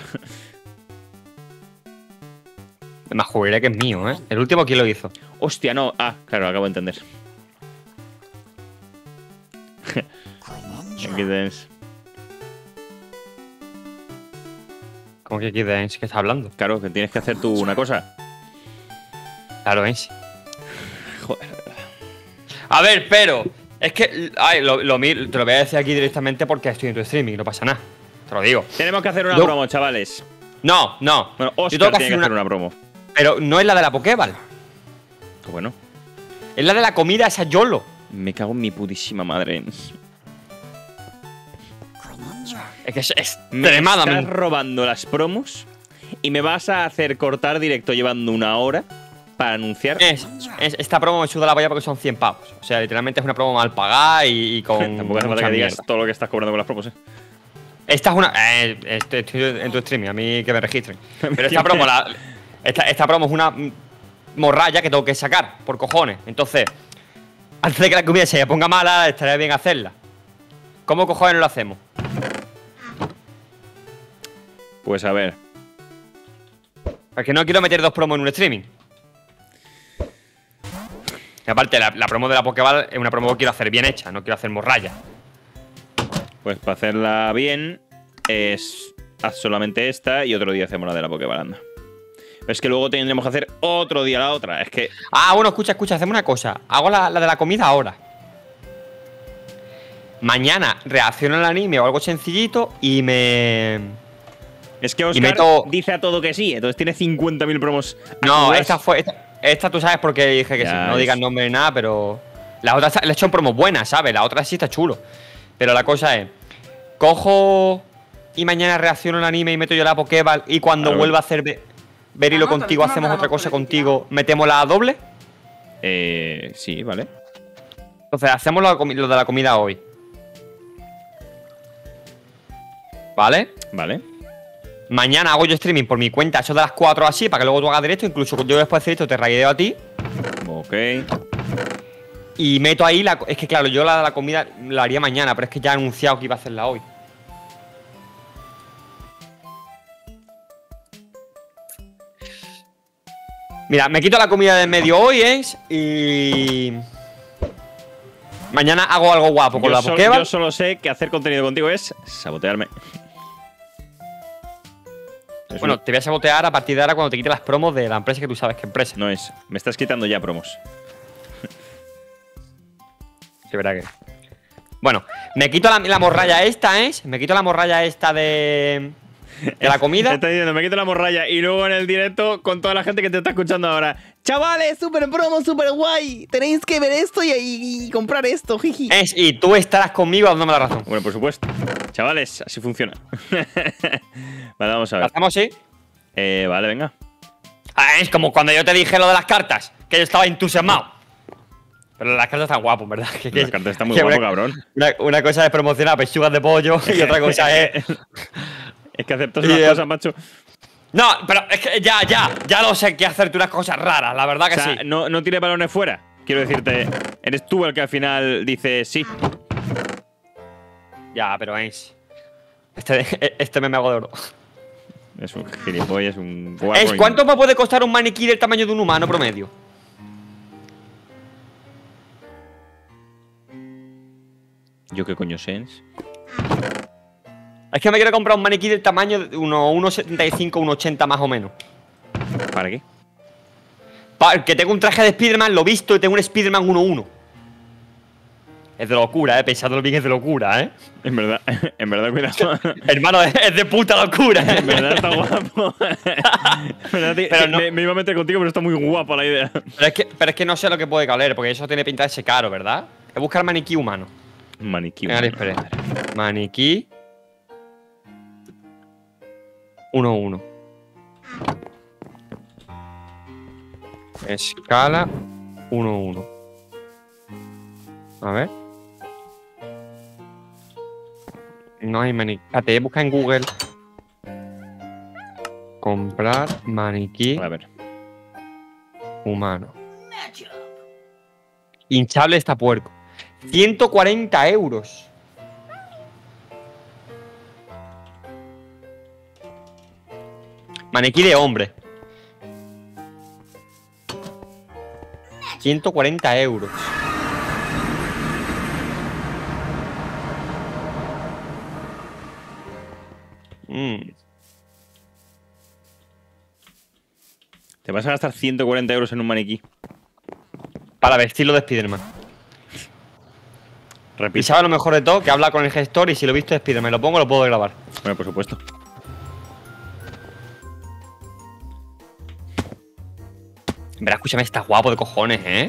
Me juré que es mío, ¿eh? El último, ¿quién lo hizo? Hostia, no. Ah, claro, acabo de entender. Aquí tienes. ¿Cómo que aquí de Ensi que está hablando? Claro, que tienes que hacer tú una cosa. Claro, Ensi. Joder. A ver, pero. Es que. Ay, lo, lo mi- te lo voy a decir aquí directamente porque estoy en tu streaming, no pasa nada. Te lo digo. Tenemos que hacer una Yo- promo, chavales. No, no. Bueno, Yo Oscar tengo que tiene que hacer hacer una- una promo. Pero no es la de la Pokéball. Pues bueno, Es la de la comida esa YOLO. me cago en mi putísima madre. Es que es Me extremadamente. estás robando las promos y me vas a hacer cortar directo llevando una hora para anunciar. Es, es- esta promo me suda la polla porque son cien pavos. O sea, literalmente es una promo mal pagada y, y con. Tampoco hace falta mucha que digas mierda. todo lo que estás cobrando con las promos, ¿eh? Esta es una. Eh, estoy, estoy en tu streaming, a mí que me registren. Pero esta promo, la, esta, esta promo es una mm, morralla que tengo que sacar, por cojones. Entonces, antes de que la comida se ponga mala, estaría bien hacerla. ¿Cómo cojones lo hacemos? Pues a ver. Porque no quiero meter dos promos en un streaming. Y aparte, la, la promo de la Pokéball es una promo que quiero hacer bien hecha, no quiero hacer morralla. Pues para hacerla bien, es haz solamente esta y otro día hacemos la de la Pokébalanda. Pero es que luego tendremos que hacer otro día la otra. Es que. Ah, bueno, escucha, escucha, hacemos una cosa. Hago la, la de la comida ahora. Mañana reacciono al anime o algo sencillito y me. Es que Oscar meto- dice a todo que sí, entonces tiene cincuenta mil promos. No, acumuladas. esta fue. Esta, esta tú sabes porque dije que Ya sí. No ves. digas nombre ni nada, pero. La otra está- le he hecho promos buenas, ¿sabes? La otra sí está chulo. Pero la cosa es. Cojo. Y mañana reacciono al anime y meto yo la Pokéball. Y cuando Claro. vuelva a hacer ve- Verilo Ah, pero contigo, tú no hacemos me la otra vas cosa por el contigo. ¿Metemos la doble? Eh, sí, vale. Entonces, hacemos lo, comi- lo de la comida hoy. ¿Vale? Vale. Mañana hago yo streaming por mi cuenta, eso de las cuatro así, para que luego tú hagas directo. Incluso yo después de hacer esto te raideo a ti. Ok. Y meto ahí la. Es que claro, yo la de la comida la haría mañana, pero es que ya he anunciado que iba a hacerla hoy. Mira, me quito la comida del medio hoy, ¿eh? Y. Mañana hago algo guapo con Yo, la sol- Pokéball. yo solo sé que hacer contenido contigo es sabotearme. Es Bueno, un- te voy a sabotear a partir de ahora cuando te quite las promos de la empresa que tú sabes que empresa. no es. Me estás quitando ya promos. Sí, verdad que. Bueno, me quito la, la morralla esta, ¿eh? Me quito la morralla esta de. De la comida. Está diciendo, me quito la morralla y luego en el directo con toda la gente que te está escuchando ahora. Chavales, super promo, super guay. Tenéis que ver esto y, y- y comprar esto, jiji. Es, y tú estarás conmigo dándome la razón. Bueno, por supuesto. Chavales, así funciona. Vale, vamos a ¿Lo ver. hacemos así? Eh, vale, venga. Ah, es como cuando yo te dije lo de las cartas, que yo estaba entusiasmado. Pero las cartas están guapas, ¿verdad? Que- que- Las cartas están muy que guapo, una- cabrón. Una, una cosa es promocionar pechugas de pollo y otra cosa es. Es que aceptas Y, unas eh, cosas, macho. No, pero es que ya, ya, ya lo sé que hacerte unas cosas raras, la verdad O que sea, sí. no, no tire balones fuera. Quiero decirte, eres tú el que al final dice sí. Ya, pero es. Este, este me hago de oro. Es un gilipollas, un Es, guarro. ¿cuánto me puede costar un maniquí del tamaño de un humano promedio? Yo qué coño sé. Es que me quiero comprar un maniquí del tamaño de uno- uno setenta y cinco, uno ochenta más o menos. ¿Para qué? Pa- que tengo un traje de Spiderman, lo visto, y tengo un Spiderman uno uno. Es de locura, eh. Pensándolo bien, es de locura, eh. En verdad, en verdad, cuidado. Hermano, es es de puta locura. En verdad está guapo. En verdad, te- Pero te- no- me, me iba a meter contigo, pero está muy guapa la idea. Pero es, que, pero es que no sé lo que puede caler, porque eso tiene pinta de ser caro, ¿verdad? Voy a buscar maniquí humano. Maniquí. En AliExpress. Maniquí. uno uno. Escala uno uno. A ver. No hay maniquí. Espérate, voy a buscar en Google. Comprar maniquí A ver. humano. Hinchable está puerco. ciento cuarenta euros. Maniquí de hombre. ciento cuarenta euros. Mm. Te vas a gastar ciento cuarenta euros en un maniquí. Para vestirlo de Spiderman. Y Repito. sabe lo mejor de todo, que habla con el gestor y si lo he visto de Spiderman, lo pongo, lo puedo grabar. Bueno, por supuesto. Verá, escúchame, está guapo de cojones, ¿eh?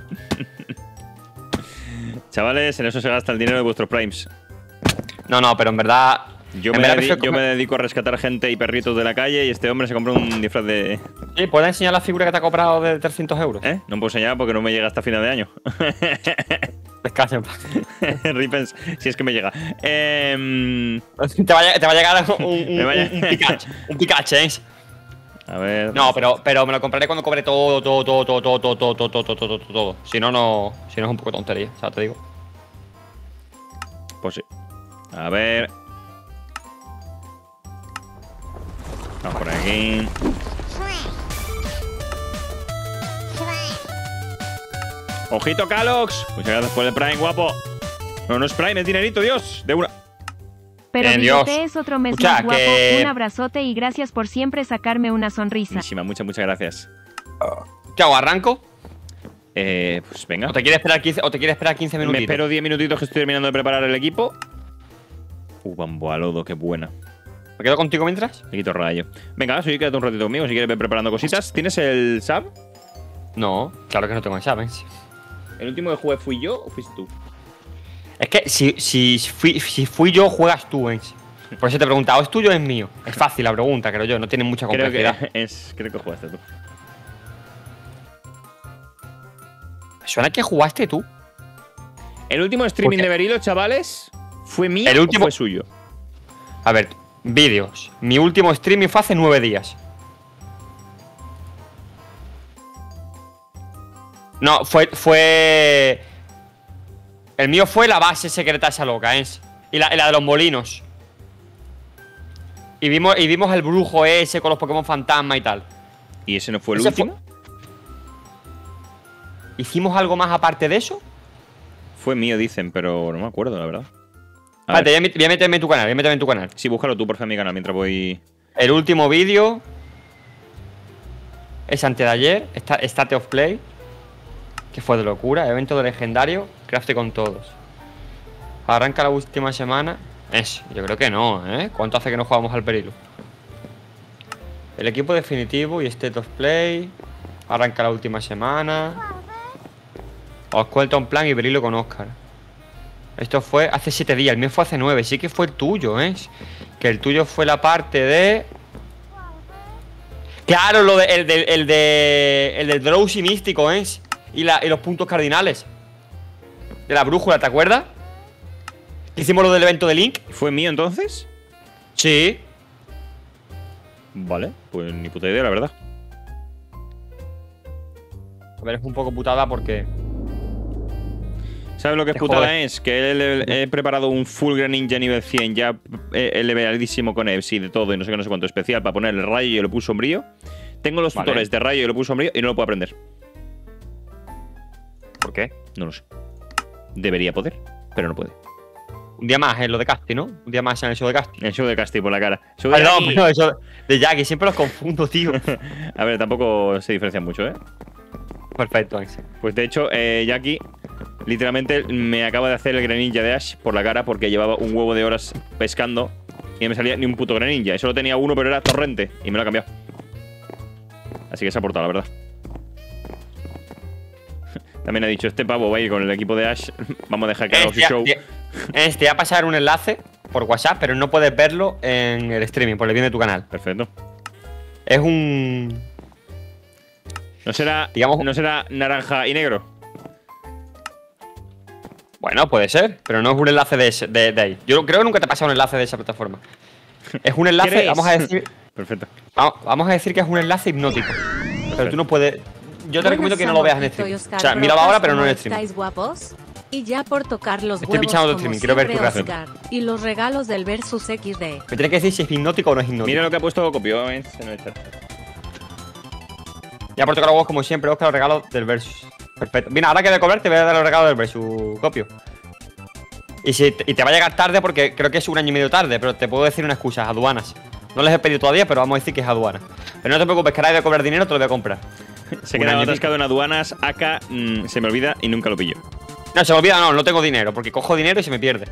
Chavales, en eso se gasta el dinero de vuestros primes. No, no, pero en verdad. Yo, en me, verdad dedi- prefiero yo me comer- dedico a rescatar gente y perritos de la calle y este hombre se compra un disfraz de… Sí, ¿puedes enseñar la figura que te ha comprado de trescientos euros? ¿Eh? No puedo enseñar porque no me llega hasta final de año. Descansa en paz. Ripens, si es que me llega. Em, te, va a, te va a llegar un, un, Me vaya- un, un Pikachu. Un Pikachu, ¿eh? a ver… No, pero, pero me lo compraré cuando cobre todo, todo, todo, todo, todo, todo, todo, todo, todo, todo, todo, todo. Si no, no. Si no es un poco tontería, o sea, te digo. Pues sí. A ver… Vamos por aquí. ¡Ojito, Calox! Muchas gracias por el Prime, guapo. No, no es Prime, es dinerito, Dios. De una. Pero Bien, Bigote Dios. es otro mes Escucha, más guapo. que- Un abrazote y gracias por siempre sacarme una sonrisa. Buenísima, muchas, muchas gracias. ¿Qué hago? ¿Arranco? Eh, pues venga. ¿O te quieres esperar quince, o te quieres esperar quince Me minutitos? espero diez minutitos que estoy terminando de preparar el equipo. Uh, Bamboa Lodo, qué buena. ¿Me quedo contigo mientras? Me quito rayo. Venga, soy quédate un ratito conmigo si quieres ver preparando cositas. ¿Tienes el sub? No, claro que no tengo ¿sabes? ¿El último que jugué fui yo o fuiste tú? Es que si, si, fui, si fui yo, juegas tú, ¿eh? Por eso te he preguntado, ¿es tuyo o es mío? Es fácil la pregunta, creo yo, no tiene mucha Creo complejidad. que, es, creo que jugaste tú. Me suena que jugaste tú. El último streaming ¿Por qué? de Berilo, chavales, ¿fue mío El último- o fue suyo? A ver, vídeos. Mi último streaming fue hace nueve días. No, fue. fue. El mío fue la base secreta esa loca, ¿eh? Y la, y la de los molinos. Y vimos, y vimos el brujo ese con los Pokémon fantasma y tal. ¿Y ese no fue el Ese último? ¿Hicimos algo más aparte de eso? Fue mío, dicen, pero no me acuerdo, la verdad. A Espérate, ver, voy a met- voy a meterme en tu canal, voy a meterme en tu canal. sí, búscalo tú, por favor, en mi canal, mientras voy… El último vídeo es antes de ayer, está State of Play, que fue de locura, evento de legendario, crafte con todos. Arranca la última semana. Es, yo creo que no, ¿eh? ¿Cuánto hace que no jugamos al Berilo? El equipo definitivo y State of Play. Arranca la última semana. Os cuento un plan y Berilo con Oscar. Esto fue hace siete días, el mío fue hace nueve. Sí que fue el tuyo, ¿eh? Que el tuyo fue la parte de… Claro, lo de, el, de, el de el del Drowsy místico, ¿eh? Y, la, y los puntos cardinales de la brújula, ¿te acuerdas? Hicimos lo del evento de Link. ¿Fue mío entonces? Sí. Vale, pues ni puta idea, la verdad. A ver, es un poco putada porque… ¿Sabes lo que es Te putada? jode. Es que he, he preparado un full Greninja nivel cien ya eh, elevadísimo con Eps y de todo y no sé qué, no sé cuánto especial para ponerle rayo y le puse sombrío. Tengo los Vale. tutores de rayo y le puse sombrío y no lo puedo aprender. ¿Por qué? No lo sé. Debería poder, pero no puede. Un día más en lo de Casti, ¿no? Un día más en el show de Casti. El show de Casti por la cara. Show de Perdón, Jackie. pero eso de Jackie, siempre los confundo, tío. A ver, tampoco se diferencian mucho, ¿eh? Perfecto, Axel. Pues de hecho, eh, Jackie literalmente me acaba de hacer el Greninja de Ash por la cara porque llevaba un huevo de horas pescando y no me salía ni un puto Greninja. Solo tenía uno, pero era torrente y me lo ha cambiado. Así que se ha portado, la verdad. También ha dicho, este pavo va a ir con el equipo de Ash. Vamos a dejar que haga su show. Te voy a pasar un enlace por WhatsApp, pero no puedes verlo en el streaming, por el bien de tu canal. Perfecto. Es un… ¿No será, Digamos- ¿No será naranja y negro? Bueno, puede ser, pero no es un enlace de, ese- de, de ahí. Yo creo que nunca te he pasado un enlace de esa plataforma. Es un enlace, ¿Crees? vamos a decir… Perfecto. Vamos, vamos a decir que es un enlace hipnótico. Pero tú no puedes… Yo te recomiendo que no lo veas en streaming. O sea, míralo ahora, pero no en streaming. ¿Estáis guapos? Y ya por tocar los Estoy huevos pinchando tu como streaming, quiero ver tu siempre, reacción. Oscar. Y los regalos del Versus equis de. Me tienes que decir si es hipnótico o no es hipnótico. Mira lo que ha puesto Copio en el chat. Ya por tocar los huevos, como siempre, Oscar, los regalos del Versus. Perfecto. Mira, ahora que de cobrar te voy a dar los regalos del Versus, Copio. Y, si, y te va a llegar tarde porque creo que es un año y medio tarde, pero te puedo decir una excusa, aduanas. No les he pedido todavía, pero vamos a decir que es aduana. Pero no te preocupes, que ahora de cobrar dinero te lo voy a comprar. Se Un queda año y atascado en aduanas. Acá mm, se me olvida y nunca lo pillo. No, se me olvida, no, no tengo dinero, porque cojo dinero y se me pierde.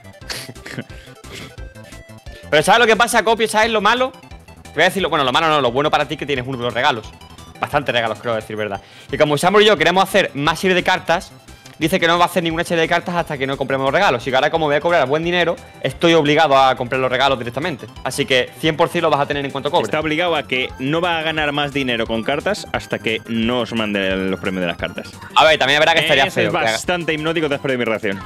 Pero ¿sabes lo que pasa, Copio? ¿Sabes lo malo? Voy a decirlo, bueno, lo malo no, lo bueno para ti que tienes uno de los regalos. Bastantes regalos, creo decir verdad. Y como Samuel y yo queremos hacer más serie de cartas, dice que no va a hacer ninguna serie de cartas hasta que no compremos los regalos. Y que ahora, como voy a cobrar buen dinero, estoy obligado a comprar los regalos directamente. Así que cien por cien lo vas a tener en cuanto cobre. Está obligado a que no va a ganar más dinero con cartas hasta que no os mande los premios de las cartas. A ver, también es verdad que estaría Eso feo. es que haga- bastante hipnótico, te has perdido mi reacción.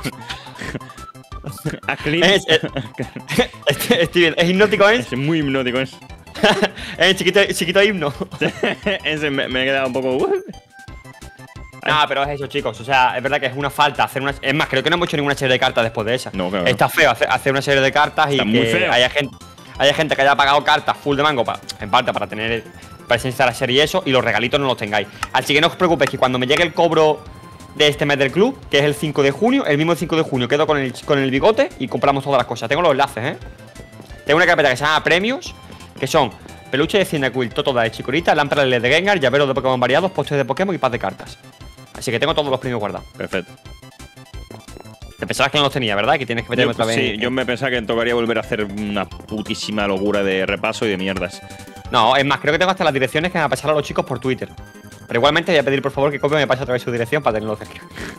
A Clint. Es, es, estoy bien, es hipnótico, ¿eh? Es muy hipnótico, es. Es chiquito, chiquito himno. Ese me, me he quedado un poco. No, pero es eso, chicos. O sea, es verdad que es una falta hacer una. Es más, creo que no hemos hecho ninguna serie de cartas después de esa. No, claro. Está feo hacer, hacer una serie de cartas y Está que muy feo. haya gente, haya gente que haya pagado cartas full de mango, para, en parte para tener presencia de la serie y eso, y los regalitos no los tengáis. Así que no os preocupéis que cuando me llegue el cobro de este mes del club, que es el cinco de junio, el mismo cinco de junio quedo con el, con el bigote y compramos todas las cosas. Tengo los enlaces, ¿eh? Tengo una carpeta que se llama Premios, que son peluche de Cyndaquil, Totodile, Chikorita, lámpara de Gengar, llaveros de Pokémon variados, postres de Pokémon y paz de cartas. Así que tengo todos los premios guardados. Perfecto. Te pensabas que no los tenía, ¿verdad? Que tienes que meterme Yo, otra vez. sí, en- yo me pensaba que tocaría volver a hacer una putísima locura de repaso y de mierdas. No, es más, creo que tengo hasta las direcciones que me van a pasar a los chicos por Twitter. Pero igualmente voy a pedir por favor que Copio me pase otra vez su dirección para tenerlo cerca.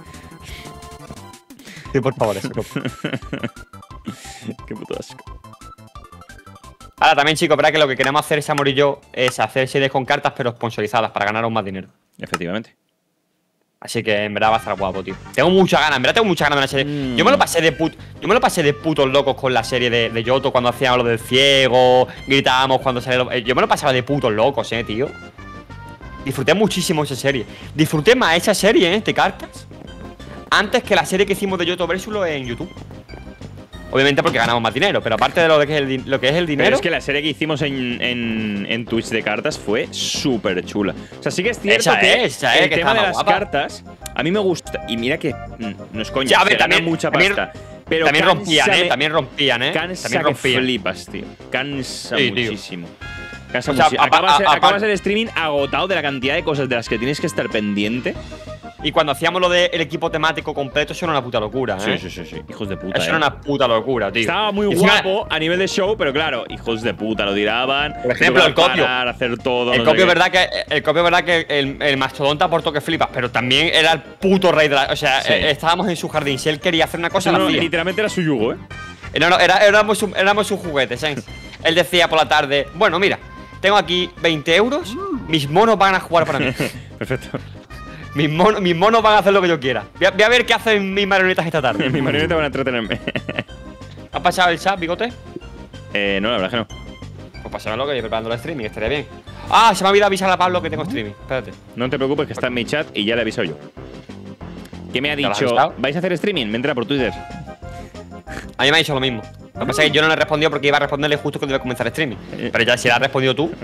Sí, por favor, eso. Copio. Qué puto asco. Ahora también, chicos, verá que lo que queremos hacer, Samor y yo, es hacer series con cartas pero sponsorizadas para ganar aún más dinero. Efectivamente. Así que en verdad va a estar guapo, tío. Tengo muchas ganas, en verdad tengo muchas ganas de una serie. Mm. Yo me lo pasé de put Yo me lo pasé de putos locos con la serie de, de Yoto cuando hacíamos lo del ciego, gritábamos cuando salía lo... Yo me lo pasaba de putos locos, eh, tío. Disfruté muchísimo esa serie. Disfruté más esa serie, eh, de cartas, antes que la serie que hicimos de Yoto Versus en YouTube. Obviamente porque ganamos más dinero, pero aparte de lo que es el, di- lo que es el dinero. Pero es que la serie que hicimos en, en, en Twitch de cartas fue súper chula. O sea, sí que es cierto Esa que es, esa es, el que tema está de más las guapa. cartas a mí me gusta. Y mira que mm, no es coña, Ya, a ver, se gana también- mucha también- pasta. Pero También cansa rompían, eh. de- También rompían, eh. Cansa También que rompían. flipas, tío. Cansa Sí, tío. muchísimo. Cansa O sea, muchísimo. a- Acabas, a- a- acabas el streaming agotado de la cantidad de cosas de las que tienes que estar pendiente. Y cuando hacíamos lo del equipo temático completo, eso era una puta locura, Sí, eh. sí, sí, sí. Hijos de puta. Eso eh. era una puta locura, tío. Estaba muy Y encima, guapo a nivel de show, pero claro, hijos de puta, lo tiraban. Por ejemplo, el copio. Parar, hacer todo. El no sé copio, qué. verdad que el copio, verdad que el, el mastodonte aportó que flipas, pero también era el puto rey de la. O sea, Sí. eh, estábamos en su jardín. Si él quería hacer una cosa, No, la no, hacía. literalmente era su yugo, ¿eh? Eh, No, no, era, éramos, su- éramos sus juguetes, ¿sabes? Él decía por la tarde, bueno, mira, tengo aquí veinte euros, mis monos van a jugar para mí. Perfecto. mis, monos, mis monos van a hacer lo que yo quiera. Voy a, voy a ver qué hacen mis marionetas esta tarde. Mis marionetas van a entretenerme. ¿Has pasado el chat, bigote? eh, no, la verdad que no. Pues pásamelo que yo preparando el streaming, estaría bien. Ah, se me ha olvidado avisar a Pablo que tengo streaming. Espérate. No te preocupes, que está en mi chat y ya le he avisado yo. ¿Qué me ha ¿Te lo has dicho? avisado? ¿Vais a hacer streaming? Me entra por Twitter. A mí me ha dicho lo mismo. Lo que pasa es que yo no le he respondido porque iba a responderle justo cuando iba a comenzar el streaming. Pero ya si le has respondido tú.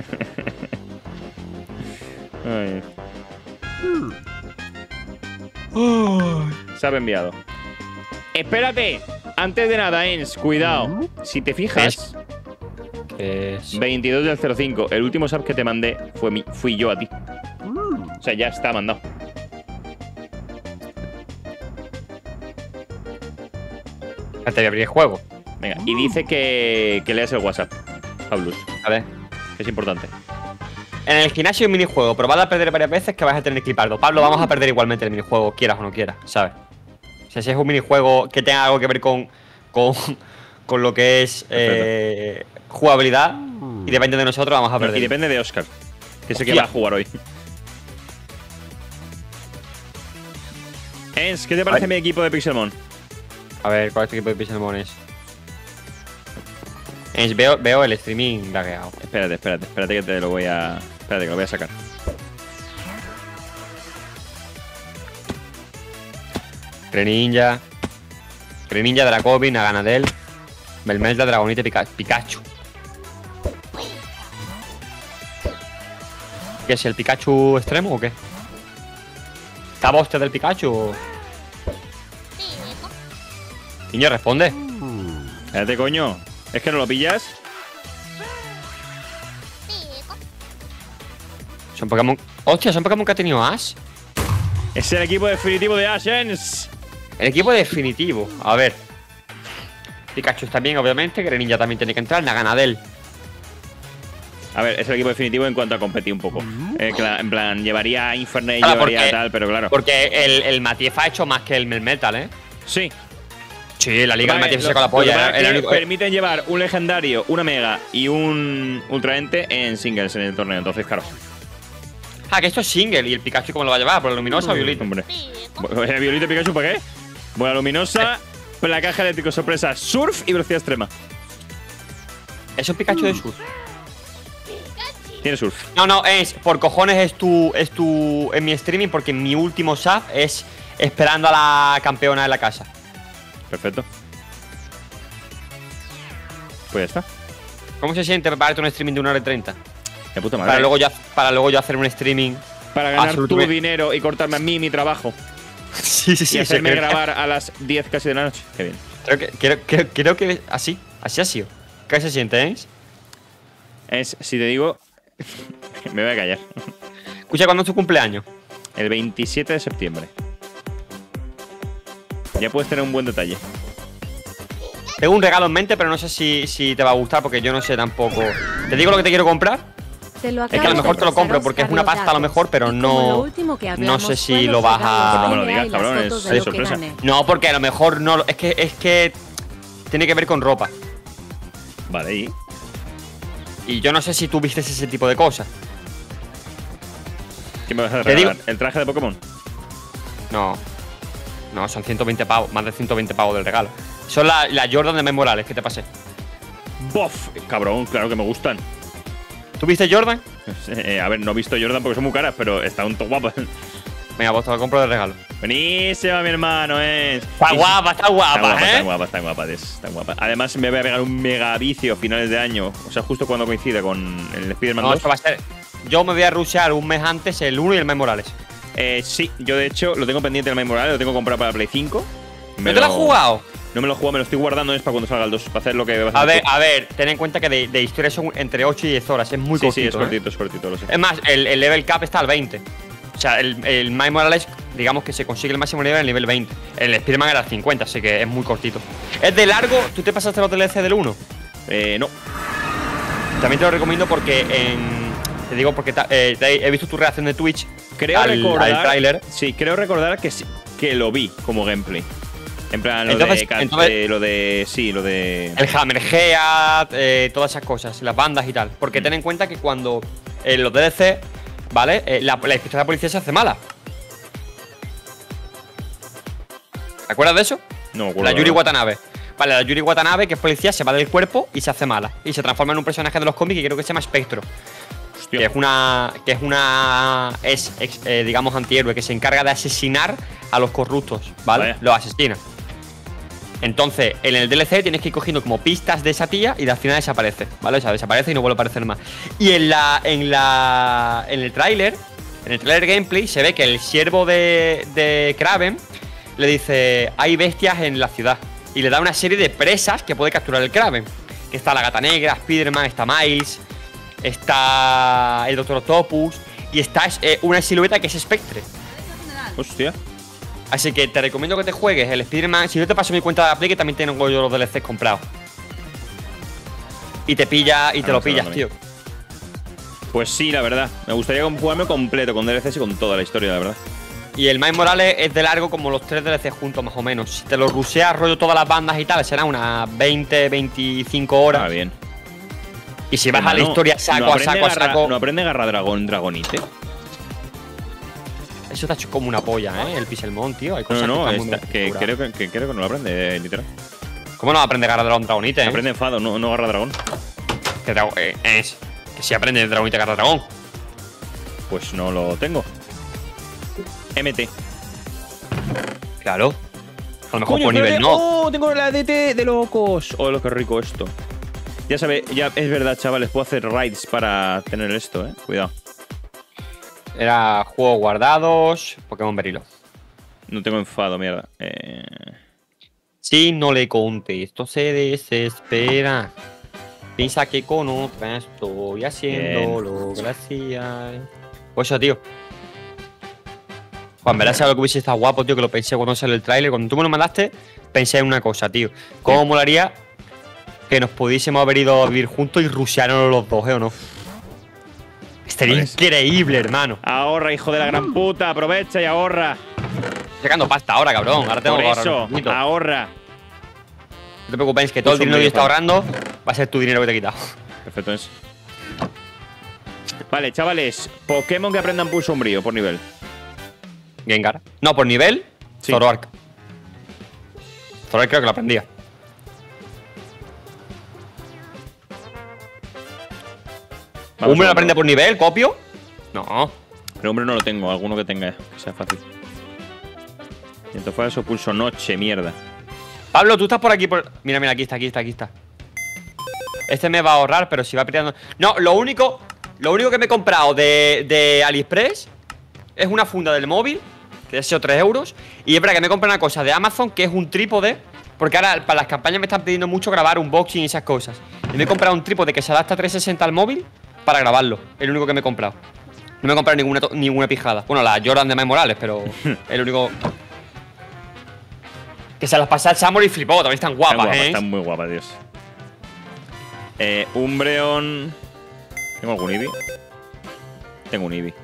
Ay. Se ha enviado. Espérate. Antes de nada, Ens, cuidado. Si te fijas, Es... veintidós del cero cinco. El último sub que te mandé fue mi, fui yo a ti. O sea, ya está mandado. Te voy a abrir el juego. Venga, y dice que, que leas el WhatsApp, Pablus, A ver. que es importante. En el gimnasio hay un minijuego, probad a perder varias veces que vais a tener que equiparlo. Pablo, vamos a perder igualmente el minijuego, quieras o no quieras, ¿sabes? O sea, si es un minijuego que tenga algo que ver con, con, con lo que es eh, jugabilidad y depende de nosotros, vamos a perder. Y depende de Oscar, que sé que Hostia. va a jugar hoy. Ens, ¿qué te parece Ay. mi equipo de Pixelmon? A ver, ¿cuál es tu equipo de Pixelmon es? Es- Veo, veo el streaming lagueado. Espérate, espérate, espérate que te lo voy a. Espérate que lo voy a sacar. Greninja. Greninja, Dracovin, Naganadel. Melmelda, Dragonite, Pika- Pikachu. ¿Qué es el Pikachu extremo o qué? ¿Está boste del Pikachu o...? Niño, responde. Espérate, coño. ¿Es que no lo pillas? Son Pokémon... ¡Hostia! Son Pokémon que ha tenido Ash. Es el equipo definitivo de Ash, Ens. El equipo definitivo. A ver. Pikachu está bien, obviamente. Greninja también tiene que entrar. Naganadel. A ver, es el equipo definitivo en cuanto a competir un poco. Eh, cla- en plan, llevaría a Infernape, Claro, llevaría porque- tal, pero claro. Porque el, el Matief ha hecho más que el Melmetal, ¿eh? Sí. Sí, la liga del Vale, Matief se lo- sacó la lo que polla. pasa Era es el que único- permiten llevar un legendario, una mega y un ultraente en singles en el torneo. Entonces, claro. Ah, que esto es single. ¿Y el Pikachu cómo lo va a llevar? ¿Por la luminosa o violito? Hombre. ¿El violito Pikachu para qué? Buena luminosa, placaje eléctrico sorpresa, surf y velocidad extrema. Es un Pikachu de sur. Tiene surf. No, no, es. Por cojones es tu. Es tu. En mi streaming, porque mi último sub es esperando a la campeona de la casa. Perfecto. Pues ya está. ¿Cómo se siente prepararte un streaming de una hora y treinta? De puta madre. Para luego, ya, para luego yo hacer un streaming. Para ganar tu absolutamente- dinero y cortarme a mí mi trabajo. Sí, sí, y hacerme creo que- grabar a las diez casi de la noche. Qué bien. Creo que, creo, creo, creo que así. Así ha sido. ¿Qué se siente, eh? Es, si te digo. Me voy a callar. Escucha, ¿cuándo es tu cumpleaños? El veintisiete de septiembre. Ya puedes tener un buen detalle. Tengo un regalo en mente, pero no sé si, si te va a gustar porque yo no sé tampoco. ¿Te digo lo que te quiero comprar? Te lo Es que a lo mejor te lo compro porque es una pasta a lo mejor, pero no. No sé si lo vas a. No me lo digas, cabrón, es de sorpresa. No, porque a lo mejor no. lo- Es que es que tiene que ver con ropa. Vale, y. Y yo no sé si tú vistes ese tipo de cosas. ¿Qué me vas a Te digo- regalar? ¿El traje de Pokémon? No. No, son ciento veinte pavos, más de ciento veinte pavos del regalo. Son las la Jordan de Miles Morales que te pasé. ¡Bof! Cabrón, claro que me gustan. ¿Tú viste Jordan? Eh, a ver, no he visto Jordan porque son muy caras, pero están todo guapas. Venga, pues te lo compro de regalo. Buenísima, mi hermano, es. Está guapa, está guapa, Está guapa, ¿eh? está guapa, está guapa, Des, está guapa. Además, me voy a pegar un mega vicio a finales de año. O sea, justo cuando coincide con el Spider-Man No, dos. esto va a ser. Yo me voy a rushear un mes antes el uno y el Miles Morales. Eh, sí, yo de hecho lo tengo pendiente el Miles Morales, lo tengo comprado para Play cinco. ¿No te lo has jugado? No me lo he jugado, me lo estoy guardando, es para cuando salga el dos, para hacer lo que vas a A ver, hacer. a ver, ten en cuenta que de, de historia son entre ocho y diez horas, es muy Sí, cortito. sí, es ¿eh? cortito, es cortito, lo sé. Es más, el, el level cap está al veinte. O sea, el, el Miles Morales, digamos que se consigue el máximo nivel en el nivel veinte. El Spider-Man era al cincuenta, así que es muy cortito. Es de largo, ¿tú te pasaste los D L C del uno? Eh, no. También te lo recomiendo porque en. Te digo porque ta- eh, te- he visto tu reacción de Twitch. Creo al, recordar. al tráiler. Sí, creo recordar que, sí- que lo vi como gameplay. En plan, lo Entonces- de. cat- entonces- eh, lo de. Sí, lo de. El Hammerhead, eh, todas esas cosas, las bandas y tal. Porque ten en cuenta que cuando eh, los D L C, ¿vale? Eh, la, la inspección de la policía se hace mala. ¿Te acuerdas de eso? No me acuerdo. La Yuri verdad. Watanabe. Vale, la Yuri Watanabe, que es policía, se va del cuerpo y se hace mala. Y se transforma en un personaje de los cómics que creo que se llama Spectro. Hostia. Que es una. Que es una. Es, ex- eh, digamos, antihéroe que se encarga de asesinar a los corruptos, ¿vale? Vaya. Los asesina. Entonces, en el D L C tienes que ir cogiendo como pistas de esa tía y al final desaparece, ¿vale? O sea, desaparece y no vuelve a aparecer más. Y en la. En la. En el tráiler. En el tráiler gameplay se ve que el siervo de. de Kraven le dice. Hay bestias en la ciudad. Y le da una serie de presas que puede capturar el Kraven. Que está la Gata Negra, Spider-Man, está Miles. Está el Doctor Octopus y está eh, una silueta que es Spectre. Hostia. Así que te recomiendo que te juegues el Spider-Man. Si no te paso mi cuenta de la Play, que también tengo yo los D L Cs comprados. Y te pilla y Ah, te no, lo se pillas, lo tío. Pues sí, la verdad. Me gustaría jugarme completo con D L Cs y con toda la historia, la verdad. Y el Miles Morales es de largo como los tres D L Cs juntos, más o menos. Si te lo ruseas, rollo todas las bandas y tal, serán unas veinte, veinticinco horas. Ah, bien. Y si vas a la Hermano, historia saco ¿no a aprende saco a garra- saco. ¿No aprende Garra Dragón Dragonite? Eso está hecho como una polla, ¿eh? El Pixelmon, tío. Hay No, cosas no, que no. están muy esta- bien que, configuradas. creo que, que creo que no lo aprende, eh, literal. ¿Cómo no va a aprender Garra Dragón Dragonite, eh? Aprende enfado, no, no Garra Dragón. Que drago- eh, es. Que si aprende Dragonite Garra Dragón. Pues no lo tengo. M T. Claro. A lo mejor Coño, por nivel espérate. no. ¡Oh! Tengo la D T de locos. ¡Oh, lo que rico esto! Ya sabe, ya es verdad, chavales. Puedo hacer raids para tener esto, eh. Cuidado. Era juegos guardados, Pokémon Berilo. No tengo enfado, mierda. Eh. Si no le contesto, se desespera. Piensa que con otra estoy haciéndolo. Gracias. Pues eso, tío. Juan, verás algo que hubiese estado guapo, tío, que lo pensé cuando salió el tráiler. Cuando tú me lo mandaste, pensé en una cosa, tío. ¿Cómo molaría que nos pudiésemos haber ido a vivir juntos y rushearnos los dos, eh, o no? Estaría Pues- increíble, hermano. Ahorra, hijo de la gran puta. Aprovecha y ahorra. Estoy sacando pasta ahora, cabrón. Ahora tengo Por que ahorrar eso, un poquito. ahorra. No te preocupes, que todo el Pues dinero que hombre, está Juan. ahorrando va a ser tu dinero que te he quitado. Perfecto es. Vale, chavales. Pokémon que aprendan pulso sombrío por nivel. Gengar. No, por nivel, Sí. Zoroark. Zoroark creo que lo aprendía. Vamos ¿Humber a lo aprende por nivel, copio? No. Pero hombre no lo tengo, alguno que tenga que sea fácil. Y entonces fue eso, pulso noche, mierda. Pablo, tú estás por aquí. Por... Mira, mira, aquí está, aquí está, aquí está. Este me va a ahorrar, pero si va peleando. No, lo único. Lo único que me he comprado de, de AliExpress es una funda del móvil, que ha sido tres euros. Y es verdad que me he comprado una cosa de Amazon, que es un trípode. Porque ahora para las campañas me están pidiendo mucho grabar unboxing y esas cosas. Y me he comprado un trípode que se adapta a trescientos sesenta al móvil para grabarlo. El único que me he comprado. No me he comprado ninguna, ninguna pijada. Bueno, la Jordan de Miles Morales, pero el único. Que se las pasé al Chamor y flipó. También están guapas, están guapas, ¿eh? Están muy guapas, Dios. Eh, Umbreon. ¿Tengo algún Eevee? Tengo un Eevee.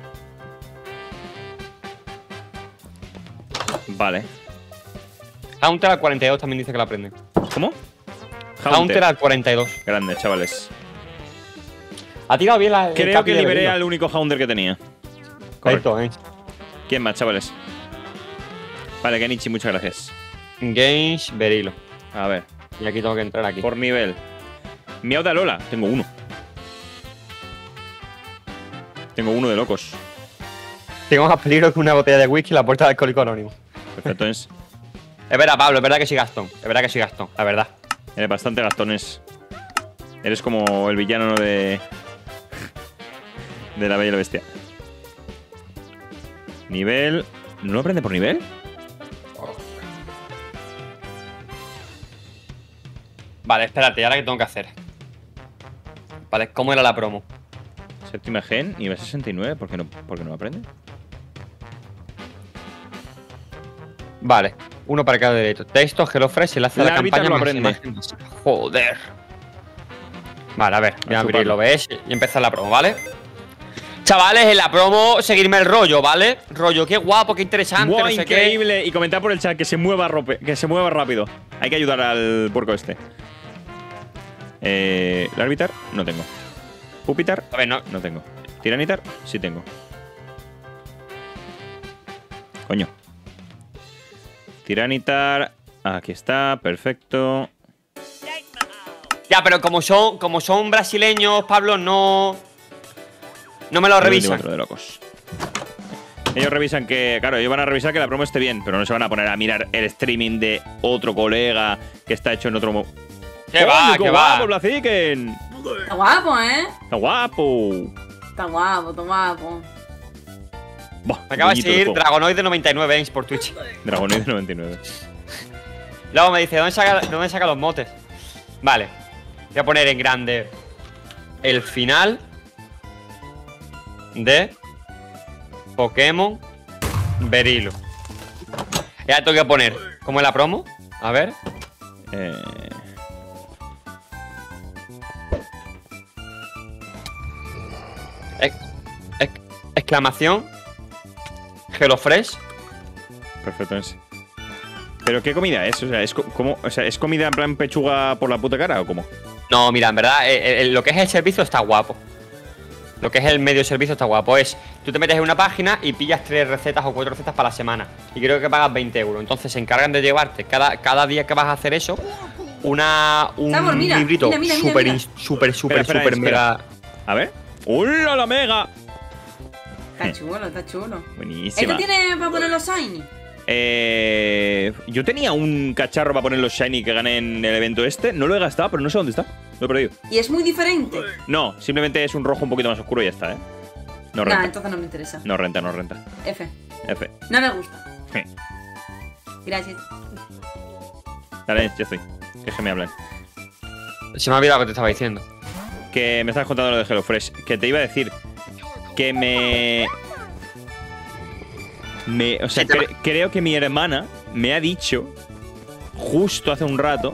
Vale. Haunter al cuarenta y dos también dice que la aprende. ¿Cómo? Haunter al cuarenta y dos. Grande, chavales. Ha tirado bien la. el Creo capi que de liberé Berilo. al único Haunter que tenía. Correcto, ¿eh? ¿Quién más, chavales? Vale, Kenichi, muchas gracias. Games, Berilo. A ver, Y aquí tengo que entrar aquí. por nivel. Miau de Alola, tengo uno. Tengo uno de locos. Tengo más peligro que una botella de whisky en la puerta del Alcohólico Anónimo. Perfecto, es. Es verdad, Pablo, es verdad que soy Gastón. Es verdad que soy Gastón, la verdad. Eres bastante gastones. Eres como el villano de. De la Bella y la Bestia. Nivel. ¿No lo aprende por nivel? Vale, espérate, ¿y ahora qué tengo que hacer? Vale, ¿cómo era la promo? Séptima gen, nivel sesenta y nueve. ¿Por qué no, por qué no lo aprende? Vale, uno para cada derecho. Texto, HelloFresh, enlace a la La Arbiter campaña. lo más aprende. imágenes. Joder. Vale, a ver, voy a A abrir chuparlo. lo ves y empezar la promo, ¿vale? Chavales, en la promo, seguirme el rollo, ¿vale? Rollo, qué guapo, qué interesante, ¡Wow, no sé qué. increíble! Y comentar por el chat que se mueva rope, que se mueva rápido. Hay que ayudar al puerco este. Eh, Larvitar, no tengo. Pupitar, A ver, no. no tengo. Tiranitar, sí tengo. Coño. Tiranitar, aquí está, perfecto. Ya, pero como son, como son brasileños, Pablo, no. No me lo revisan. veinticuatro de locos. Ellos revisan que, claro, ellos van a revisar que la promo esté bien, pero no se van a poner a mirar el streaming de otro colega que está hecho en otro. Mo ¿Qué va, ¡Qué qué guapo, va? Blaziken! Está guapo, ¿eh? ¡Está guapo! Está guapo, está guapo. Buah, Me acaba de puñito de decir fuego. Dragonoid noventa y nueve Games por Twitch. Dragonoid noventa y nueve. Luego me dice, ¿dónde saca, ¿dónde saca los motes? Vale. Voy a poner en grande el final de Pokémon Berilo. Ya tengo que poner, ¿cómo es la promo? A ver. Eh, Ex- ex- exclamación. HelloFresh. perfecto ese. ¿Pero qué comida es? O sea, ¿es, co cómo? O sea, ¿es comida en plan pechuga por la puta cara o cómo? No, mira, en verdad, eh, eh, lo que es el servicio está guapo. Lo que es el medio servicio está guapo. Es, tú te metes en una página y pillas tres recetas o cuatro recetas para la semana. Y creo que pagas veinte euros. Entonces se encargan de llevarte cada, cada día que vas a hacer eso una, un Sabor, mira, librito mira, mira, mira, súper, mira. in- súper, súper, Espera, súper espera, mega. A ver. ¡Hola la mega! Está chulo, está chulo. Buenísima. ¿Este tiene para poner los shiny? Eh, yo tenía un cacharro para poner los shiny que gané en el evento este. No lo he gastado, pero no sé dónde está. Lo he perdido. Y es muy diferente. No, simplemente es un rojo un poquito más oscuro y ya está, ¿eh? No Nah, renta. entonces no me interesa. No renta, no renta. F. F. No me gusta. Sí. Gracias. Dale, ya estoy. Que se me hablan. Se me ha olvidado lo que te estaba diciendo. Que me estabas contando lo de HelloFresh. Que te iba a decir que me. me o sea, Sí, te- cre- creo que mi hermana me ha dicho justo hace un rato.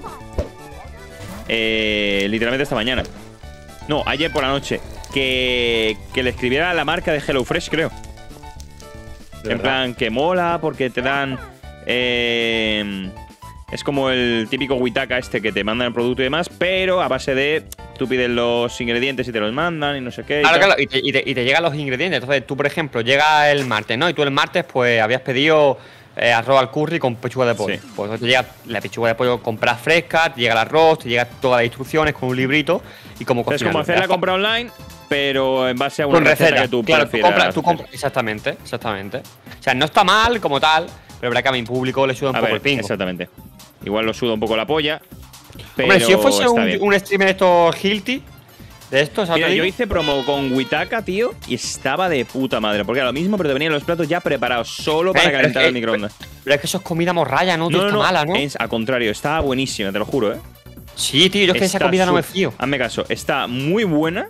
Eh, literalmente esta mañana. No, ayer por la noche. Que, que le escribiera a la marca de HelloFresh, creo. ¿De En verdad? plan, que mola porque te dan. Eh, es como el típico Witaka este que te mandan el producto y demás, pero a base de. Tú pides los ingredientes y te los mandan y no sé qué. y Claro, tal. claro, y te, y, te, y te llegan los ingredientes. Entonces, tú, por ejemplo, llega el martes, ¿no? Y tú el martes, pues, habías pedido eh, arroz al curry con pechuga de pollo. Sí. Pues entonces te llega la pechuga de pollo compras fresca, te llega el arroz, te llega todas las instrucciones con un librito y cómo Es cocinarlo. como hacer Ya la está. compra online, pero en base a una Con receta, receta. que tú claro, tú prefieras compras, tú hacer. compras- exactamente, exactamente. O sea, no está mal como tal, pero es verdad que a mi público le suda un A poco ver, el pingo. exactamente. Igual lo suda un poco la polla, pero Hombre, si yo fuese está un, bien. un streamer de estos Hilti, de estos, ¿sabes? Mira, Te yo digo? hice promo con Witaka, tío, y estaba de puta madre. Porque era lo mismo, pero te venían los platos ya preparados solo para Eh, pero calentar es el que- microondas. Pero es que eso es comida morralla, ¿no? Tío, No, no, está no, mala, ¿no? es al contrario, estaba buenísima, te lo juro, ¿eh? Sí, tío, yo es que esa Está comida no me su- fío. Hazme caso, está muy buena.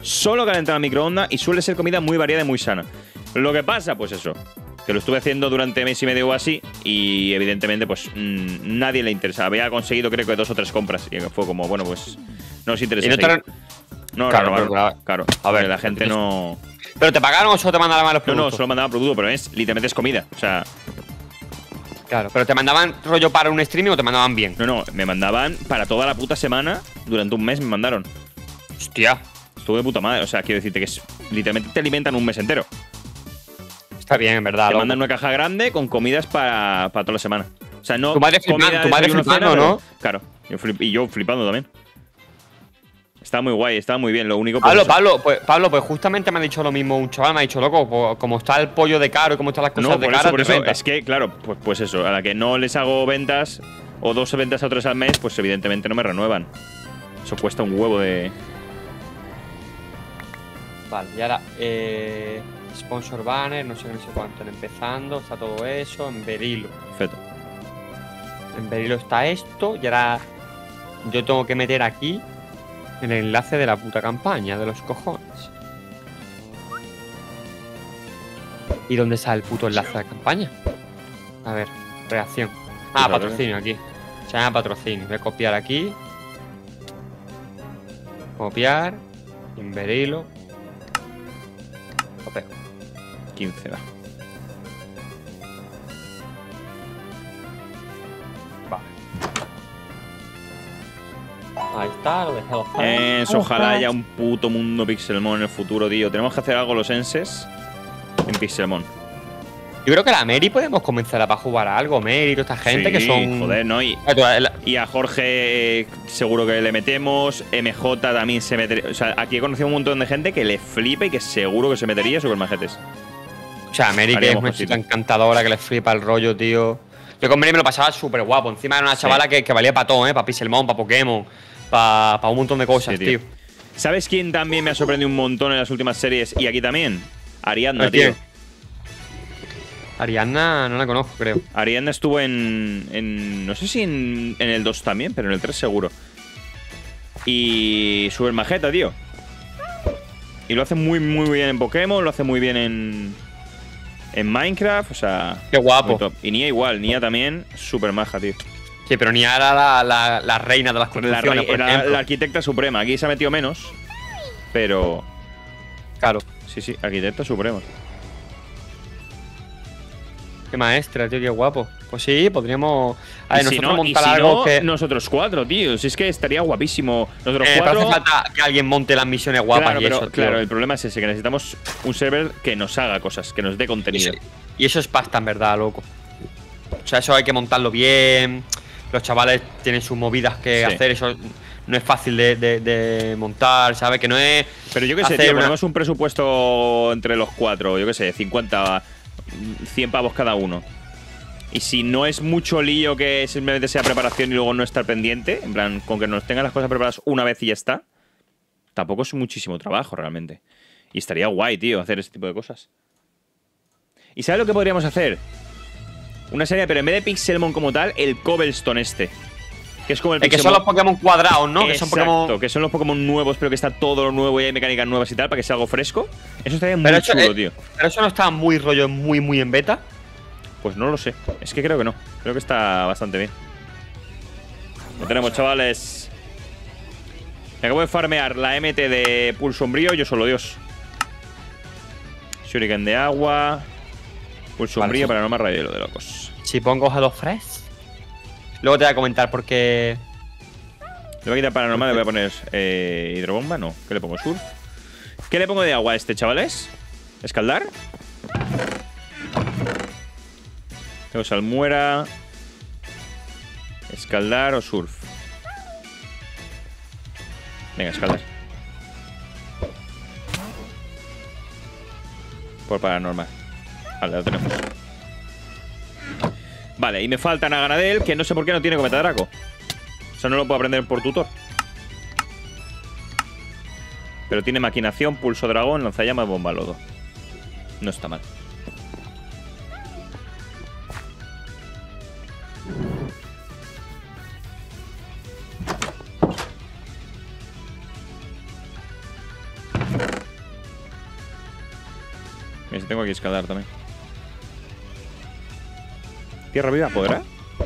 solo calentar al microondas y suele ser comida muy variada y muy sana. Lo que pasa, pues eso, que lo estuve haciendo durante mes y medio o así y evidentemente pues mmm, nadie le interesa. Había conseguido creo que dos o tres compras y fue como, bueno, pues no os interesa. ¿Y no te seguir. No, claro, claro, claro, claro. A ver, la gente no… ¿Pero te pagaron o solo te mandaban los No, productos? no, solo mandaba producto, pero es literalmente es comida. O sea, Claro, pero ¿te mandaban rollo para un streaming o te mandaban bien? no, no, me mandaban para toda la puta semana, durante un mes me mandaron. Hostia, Estuve de puta madre, o sea, quiero decirte que es, literalmente te alimentan un mes entero. está bien, en verdad. Te loco. mandan una caja grande con comidas para, para toda la semana. O sea, no. Tu madre flipa- comida, tu madre desayuno, flipando, cena, ¿no? pero- Claro, yo flip- y yo flipando también. Estaba muy guay, estaba muy bien. Lo único pues, Pablo, eso. Pablo, pues, Pablo, pues justamente me ha dicho lo mismo un chaval, me ha dicho, loco, pues, como está el pollo de caro y como están las cosas No, de por cara, eso, por te eso. renta. Es que, claro, pues, pues eso. A la que no les hago ventas o dos ventas a tres al mes, pues evidentemente no me renuevan. Eso cuesta un huevo de. Vale, y ahora, eh, sponsor banner, no sé, no sé cuánto, en empezando, está todo eso, en Berilo. Perfecto. En Berilo está esto, y ahora yo tengo que meter aquí el enlace de la puta campaña, de los cojones. ¿Y dónde está el puto enlace de la campaña? A ver, reacción. Ah, Pues, patrocinio aquí. Se llama patrocinio. Voy a copiar aquí. Copiar. Inverilo. Copio. quince, da. Vale. Ahí está, lo he dejado. Eso, ojalá haya un puto mundo Pixelmon en el futuro, tío. Tenemos que hacer algo los enses en Pixelmon. Yo creo que la Mary podemos comenzar a para jugar a algo, Mary y toda esta gente que Sí, son. joder, ¿no? Y, Ah, tú, el- y a Jorge eh, seguro que le metemos. M J también se metería. O sea, aquí he conocido un montón de gente que le flipa y que seguro que se metería super majetes. O sea, Mary, que es Haríamos una cositas. chica encantadora, que le flipa el rollo, tío. Yo con Mary me lo pasaba súper guapo. Encima era una Sí. chavala que, que valía para todo, ¿eh? Para Pixelmon, para Pokémon, para pa un montón de cosas, Sí, tío. tío. ¿Sabes quién también me ha sorprendido un montón en las últimas series? Y aquí también. Ariadna, ¿A tío. quién? Ariadna no la conozco, creo. Ariadna estuvo en, en. No sé si en, en el dos también, pero en el tres seguro. Y. Super majeta, tío. Y lo hace muy, muy bien en Pokémon, lo hace muy bien en. En Minecraft, o sea. Qué guapo. muy top. Y Nia igual, Nia también, super maja, tío. Sí, pero ni era la, la, la reina de las La, construcciones, rey- por era ejemplo. la arquitecta suprema. Aquí se ha metido menos. Pero. Claro. Sí, sí, arquitecta suprema. Qué maestra, tío, qué guapo. Pues sí, podríamos. A ver, Y si nosotros no- y montar si algo no, que. nosotros cuatro, tío. Si es que estaría guapísimo. Nosotros Eh, pero cuatro. hace falta que alguien monte las misiones guapas claro, y pero, eso, tío. claro, el problema es ese, que necesitamos un server que nos haga cosas, que nos dé Y contenido. eso, y eso es pasta, en verdad, loco. O sea, eso hay que montarlo bien. Los chavales tienen sus movidas que Sí. hacer. Eso no es fácil de, de- de montar, ¿sabes? Que no es. Pero yo qué sé, hacer tío, una- ponemos un presupuesto entre los cuatro, yo qué sé, cincuenta, cien pavos cada uno. Y si no es mucho lío que simplemente sea preparación y luego no estar pendiente, en plan, con que nos tengan las cosas preparadas una vez y ya está, tampoco es muchísimo trabajo realmente. Y estaría guay, tío, hacer este tipo de cosas. ¿Y sabes lo que podríamos hacer? Una serie, pero en vez de Pixelmon como tal, el Cobblestone este. Que es como el Es que Pixelmon- son los Pokémon cuadrados, ¿no? Que son Exacto, Pokémon. que son los Pokémon nuevos, pero que está todo lo nuevo y hay mecánicas nuevas y tal, para que sea algo fresco. Eso estaría muy Pero eso, chulo, eh, tío. Pero eso no está muy rollo, muy, muy en beta. Pues no lo sé. Es que creo que no. Creo que está bastante bien. Lo tenemos, chavales. Me acabo de farmear la M T de Pulso Sombrío. Yo solo Dios. Shuriken de agua. Pulso Vale, Sombrío sí. para no más rayo de locos. Si pongo Hello Fresh. Luego te voy a comentar porque. Le voy a quitar paranormal, le voy a poner eh, hidrobomba, no. ¿Qué le pongo? Surf. ¿Qué le pongo de agua a este, chavales? ¿Escaldar? Tengo salmuera. Escaldar o surf. Venga, escaldar. Por paranormal. Vale, lo tenemos. Vale, y me falta Naganadel, que no sé por qué no tiene cometa Draco. O sea, no lo puedo aprender por tutor. Pero tiene maquinación, pulso dragón, lanzallamas, bomba lodo. No está mal. Mira, si tengo aquí escalar también. Tierra viva, ¿podrá?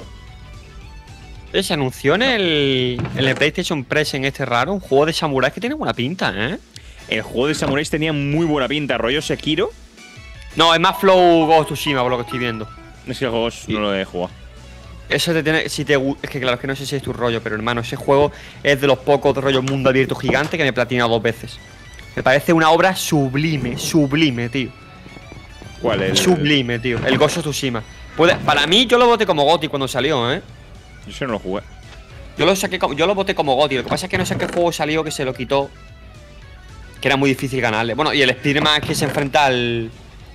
Se anunció en el, en el PlayStation Press en este raro un juego de samuráis que tiene buena pinta, ¿eh? El juego de samuráis tenía muy buena pinta. Rollo Sekiro. No, es más Flow Ghost Tsushima, por lo que estoy viendo. Es que el juego no lo he jugado. Eso te tiene. Si te, es que claro, es que no sé si es tu rollo, pero hermano, ese juego es de los pocos de rollo mundo abierto gigante que me he platinado dos veces. Me parece una obra sublime, sublime, tío. ¿Cuál es? Sublime, tío. El Ghost of Tsushima. Puede, para mí, yo lo voté como GOTY cuando salió, ¿eh? Yo ese no lo jugué. Yo lo saqué como, yo lo voté como GOTY. Lo que pasa es que no sé qué juego salió que se lo quitó. Que era muy difícil ganarle. Bueno, y el Spider-Man que se enfrenta al.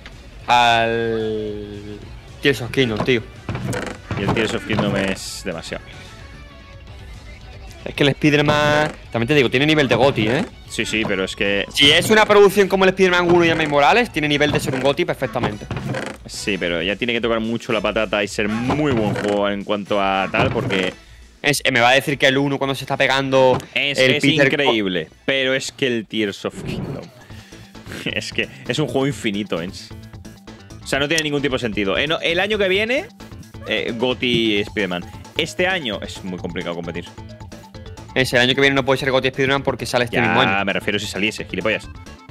Al. Tears of Kingdom, tío. Y el Tears of Kingdom es demasiado. Es que el Spider-Man. También te digo, tiene nivel de GOTY, ¿eh? Sí, sí, pero es que. Si es una producción como el Spider-Man uno y Miles Morales, tiene nivel de ser un GOTY perfectamente. Sí, pero ya tiene que tocar mucho la patata y ser muy buen juego en cuanto a tal, porque. Es, me va a decir que el uno cuando se está pegando. Es, el es Peter increíble. Pero es que el Tears of Kingdom. Es que es un juego infinito, ¿eh? O sea, no tiene ningún tipo de sentido. El, el año que viene, eh, GOTY Spider-Man. Este año es muy complicado competir. Es el año que viene no puede ser GOTY Spider-Man porque sale este Ya, mismo año. me refiero si saliese, gilipollas.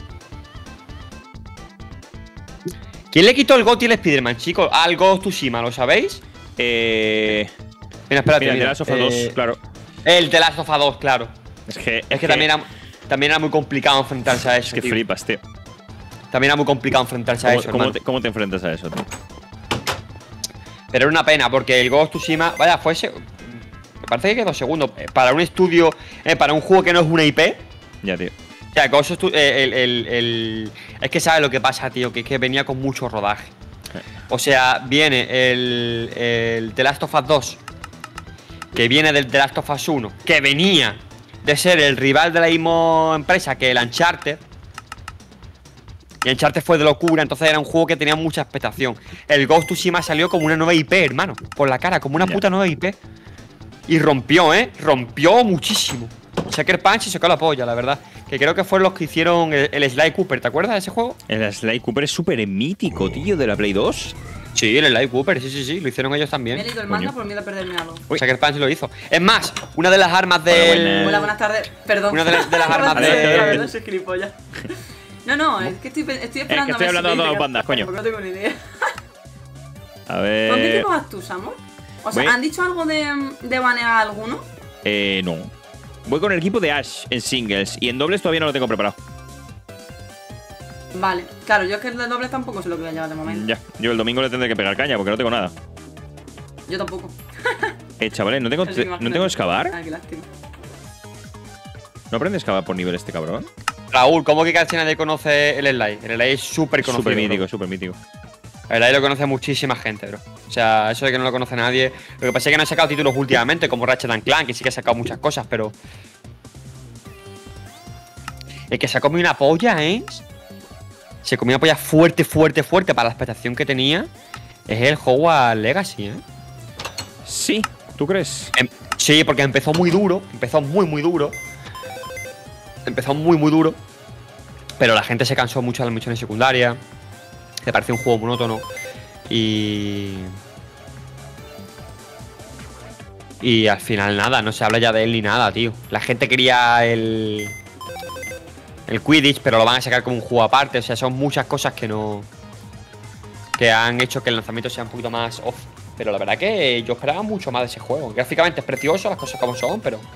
¿Quién le quitó el GOTY al Spider-Man, chicos? Al Ghost Tsushima, ¿lo sabéis? Eh. Mira, espérate. Mira, el mira. The Last of Us dos, Eh, claro. El The Last of Us dos, claro. Es que. Es que también era, también era muy complicado enfrentarse a eso. Es que tío. flipas, tío. También era muy complicado enfrentarse a ¿Cómo, eso, cómo hermano. te, ¿Cómo te enfrentas a eso, tío? Pero era una pena porque el Ghost Tsushima, vaya, fue ese. Me parece que quedó segundo. Eh, Para un estudio, eh, para un juego que no es una I P. Ya, tío. O sea, Ghost of Tu- eh, el, el, el- es que sabes lo que pasa, tío, que es que venía con mucho rodaje. O sea, viene el, el The Last of Us dos, que viene del The Last of Us uno, que venía de ser el rival de la misma empresa que el Uncharted. Y Uncharted fue de locura, entonces era un juego que tenía mucha expectación. El Ghost of Tsushima salió como una nueva I P, hermano, por la cara, como una Ya. puta nueva I P. Y rompió, ¿eh? Rompió muchísimo. Sucker Punch y sacó la polla, la verdad. Que creo que fueron los que hicieron el, el Sly Cooper, ¿te acuerdas de ese juego? El Sly Cooper es súper mítico, tío, de la Play dos. Sí, el Sly Cooper, sí, sí, sí, lo hicieron ellos Me he también. leído el manga por miedo a perderme algo. Uy. Sucker Punch lo hizo. Es más, una de las armas Hola, del. buenas. Hola, buenas tardes. Perdón. Una de las- de las armas La de- verdad, soy gilipollas. No, no, es que estoy, pe- estoy esperando estoy a ver hablando si de me dos dice bandas, que- coño. porque no tengo ni idea. A ¿Dónde ver. equipo vas tú, Samuel? O sea, Voy- ¿han dicho algo de, de banear a alguno? Eh, no. Voy con el equipo de Ash en singles y en dobles todavía no lo tengo preparado. Vale, claro, yo es que el de doble tampoco sé lo que voy a llevar de momento. Ya, yo el domingo le tendré que pegar caña porque no tengo nada. Yo tampoco. Eh, chavales, ¿no tengo, Así que ¿no imagínate. tengo excavar? Ah, qué lástima. ¿No aprende a excavar por nivel este cabrón? Raúl, ¿cómo que casi nadie conoce el Sly? El Sly es súper conocido. Súper mítico, bro. súper mítico. El Sly lo conoce muchísima gente, bro. O sea, eso de que no lo conoce nadie. Lo que pasa es que no ha sacado títulos últimamente, como Ratchet and Clank, que sí que ha sacado muchas cosas, pero. El que se ha comido una polla, ¿eh? Se comió una polla fuerte, fuerte, fuerte para la expectación que tenía. Es el Hogwarts Legacy, ¿eh? Sí, ¿tú crees? Em- sí, porque empezó muy duro. Empezó muy, muy duro. Empezó muy, muy duro. Pero la gente se cansó mucho de las misiones secundarias. Le pareció un juego monótono. Y. Y al final nada, no se habla ya de él ni nada, tío. La gente quería el. El Quidditch, pero lo van a sacar como un juego aparte. O sea, son muchas cosas que no. Que han hecho que el lanzamiento sea un poquito más off. Pero la verdad que yo esperaba mucho más de ese juego. Gráficamente es precioso, las cosas como son, pero.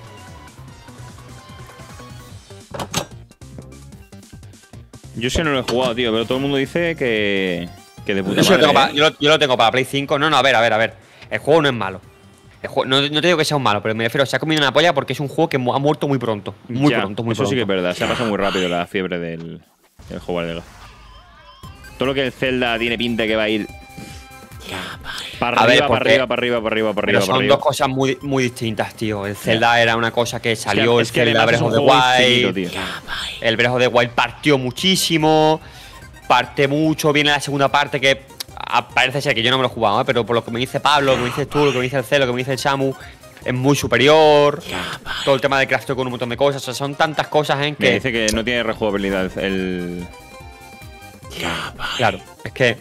Yo sí no lo he jugado, tío, pero todo el mundo dice que. Que de puta Yo, sí lo madre, tengo para, ¿eh? yo, lo, yo lo tengo para Play cinco. No, no, a ver, a ver, a ver. El juego no es malo. El juego- no, no te digo que sea un malo, pero me refiero, se ha comido una polla porque es un juego que mu- ha muerto muy pronto. Muy Ya, pronto, muy eso pronto. sí que es verdad, se ha pasado muy rápido la fiebre del, del juego Legacy. Todo lo que el Zelda tiene pinta que va a ir. Para A ver, arriba, para porque- arriba, para arriba, para arriba, para Pero arriba, para son arriba. dos cosas muy, muy distintas, tío. El Zelda era una cosa que salió, es que el Zelda además es Breath un of the juego infinito, Wild. tío. El Breath of the Wild partió muchísimo. Parte mucho. Viene la segunda parte que ah, parece ser que yo no me lo he jugado, ¿eh? Pero por lo que me dice Pablo, lo que me dices tú, lo que me dice el Celo, lo que me dice el Samu, es muy superior. Todo el tema de crafteo con un montón de cosas. O sea, son tantas cosas en Me que. dice que no tiene rejugabilidad el. Claro, es que.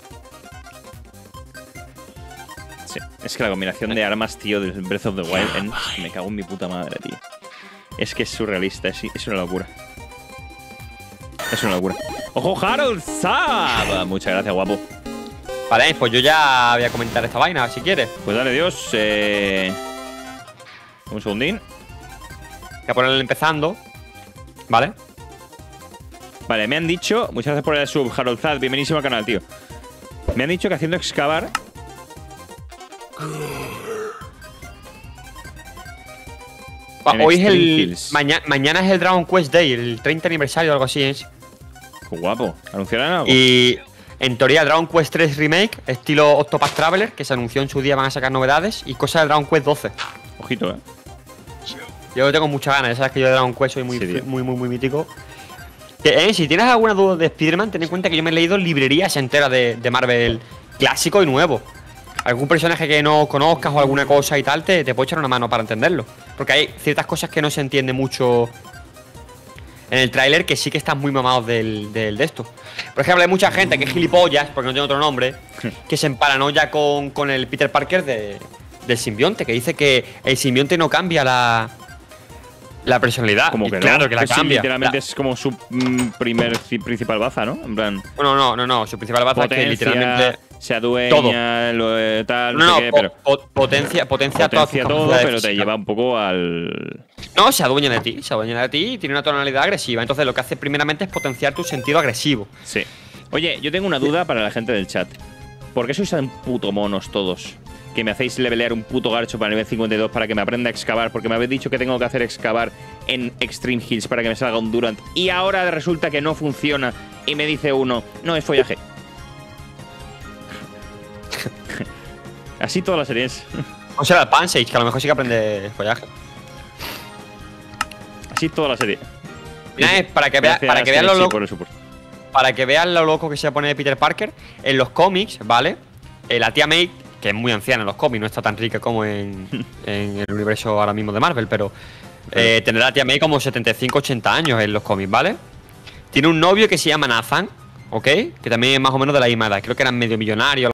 Sí, es que la combinación de armas, tío, del Breath of the Wild, en- me cago en mi puta madre, tío. Es que es surrealista, es, es una locura. Es una locura. ¡Ojo, Harold Saab! Muchas gracias, guapo. Vale, pues yo ya voy a comentar esta vaina, si quieres. Pues dale, Dios. Eh... Un segundín. Voy a ponerle empezando. ¿Vale? Vale, me han dicho. Muchas gracias por el sub, Harold Saab. Bienvenido al canal, tío. Me han dicho que haciendo excavar. Va, En hoy es Extreme el. Hills. Maña- mañana es el Dragon Quest Day, el treinta aniversario o algo así, ¿eh? Qué guapo. ¿Anunciarán algo? Y en teoría, Dragon Quest tres Remake, estilo Octopath Traveler, que se anunció en su día, van a sacar novedades. Y cosas de Dragon Quest doce. Ojito, eh. Yo tengo muchas ganas, ya sabes que yo de Dragon Quest soy muy, Sí, tío. muy, muy, muy mítico. Que, eh, si tienes alguna duda de Spider-Man, ten en cuenta que yo me he leído librerías enteras de, de Marvel clásico y nuevo. Algún personaje que no conozcas o alguna cosa y tal, te, te puedo echar una mano para entenderlo. Porque hay ciertas cosas que no se entiende mucho en el tráiler que sí que están muy mamados del, del- de esto. Por ejemplo, hay mucha gente que es gilipollas, porque no tiene otro nombre, que se emparanoia con, con el Peter Parker de, del simbionte, que dice que el simbionte no cambia la, la personalidad. Como Y que claro no. que la sí, cambia. literalmente La- es como su mm, primer ci- principal baza, ¿no? En plan. No, no, no, no, su principal baza es que Potencia, literalmente. se adueña, todo. lo, eh, tal, No, no, no, sé qué, po- pero. po- potencia, potencia, todas tus Potencia todo, capacidades pero te físicas. lleva un poco al. No, se adueña de ti, se adueña de ti y tiene una tonalidad agresiva. Entonces lo que hace primeramente es potenciar tu sentido agresivo. Sí. Oye, yo tengo una duda para la gente del chat. ¿Por qué sois tan puto monos todos? Que me hacéis levelear un puto garcho para nivel cincuenta y dos para que me aprenda a excavar, porque me habéis dicho que tengo que hacer excavar en Extreme Hills para que me salga un Durant. Y ahora resulta que no funciona y me dice uno, no, es follaje. Así todas las series. O sea, el Pansage, que a lo mejor sí que aprende follaje. Así toda la serie. Mira, es para que veas Gracias, para que veas lo Tenchi, loco, por el support. para que veas lo loco que se pone Peter Parker en los cómics, ¿vale? Eh, la tía May, que es muy anciana en los cómics, no está tan rica como en, en el universo ahora mismo de Marvel, pero eh, tendrá la tía May como setenta y cinco ochenta años en los cómics, ¿vale? Tiene un novio que se llama Nathan, ¿ok? Que también es más o menos de la misma edad, creo que eran medio millonarios.